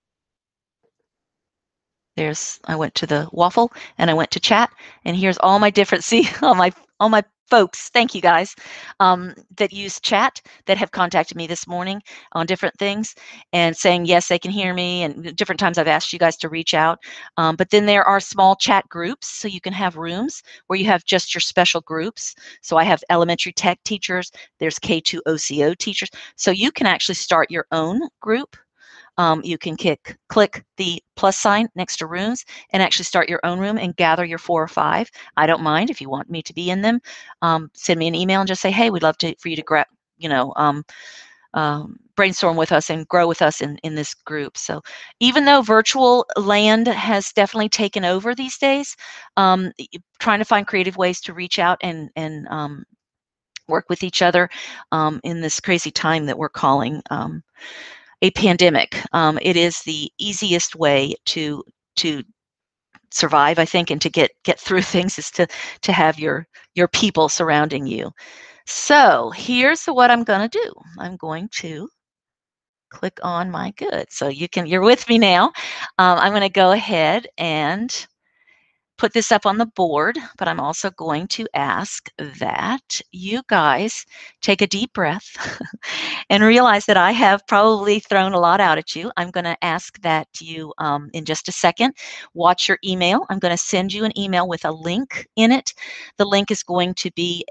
I went to the waffle and I went to chat, and here's all my different, see, all my folks, thank you guys, that use chat, that have contacted me this morning on different things and saying, yes, they can hear me, and different times I've asked you guys to reach out. But then there are small chat groups, so you can have rooms where you have just your special groups. So I have elementary tech teachers, there's K2 OCO teachers, so you can actually start your own group. You can click the plus sign next to rooms and actually start your own room and gather your 4 or 5. I don't mind if you want me to be in them. Send me an email and just say, hey, we'd love for you to brainstorm with us and grow with us in this group. So even though virtual land has definitely taken over these days, trying to find creative ways to reach out and work with each other in this crazy time that we're calling a pandemic. It is the easiest way to survive, I think, and to get through things is to have your people surrounding you. So here's what I'm going to do. I'm going to click on my good. So you're with me now. I'm going to go ahead and put this up on the board, but I'm also going to ask that you guys take a deep breath and realize that I have probably thrown a lot out at you. I'm going to ask that you, in just a second, watch your email. I'm going to send you an email with a link in it. The link is going to be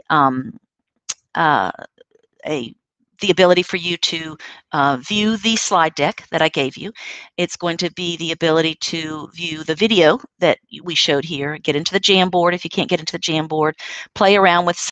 uh, the ability for you to view the slide deck that I gave you. It's going to be the ability to view the video that we showed here, get into the Jamboard if you can't get into the Jamboard, play around with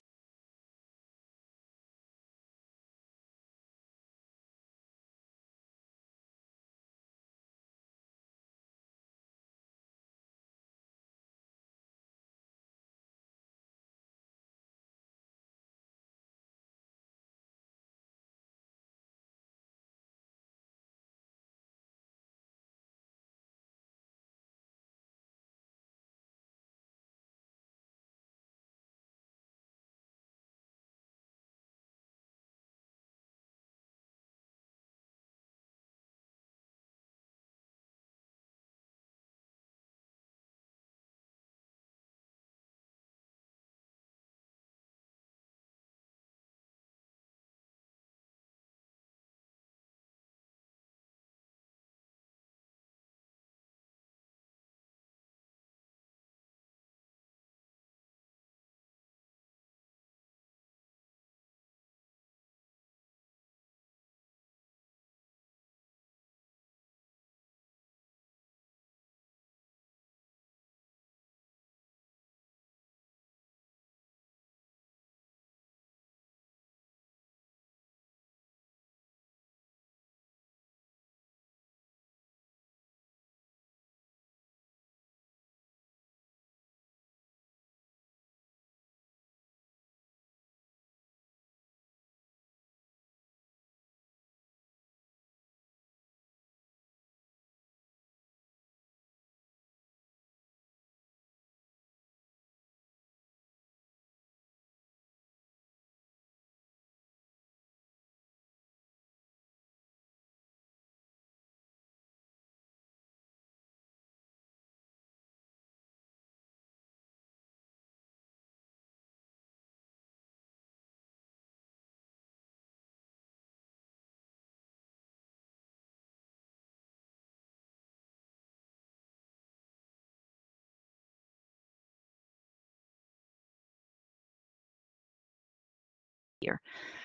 here.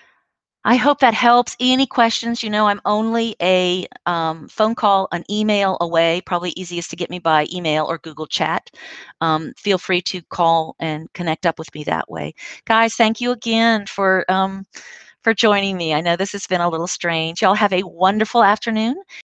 I hope that helps. Any questions? You know, I'm only a phone call, an email away. Probably easiest to get me by email or Google Chat. Feel free to call and connect up with me that way. Guys, thank you again for joining me. I know this has been a little strange. Y'all have a wonderful afternoon.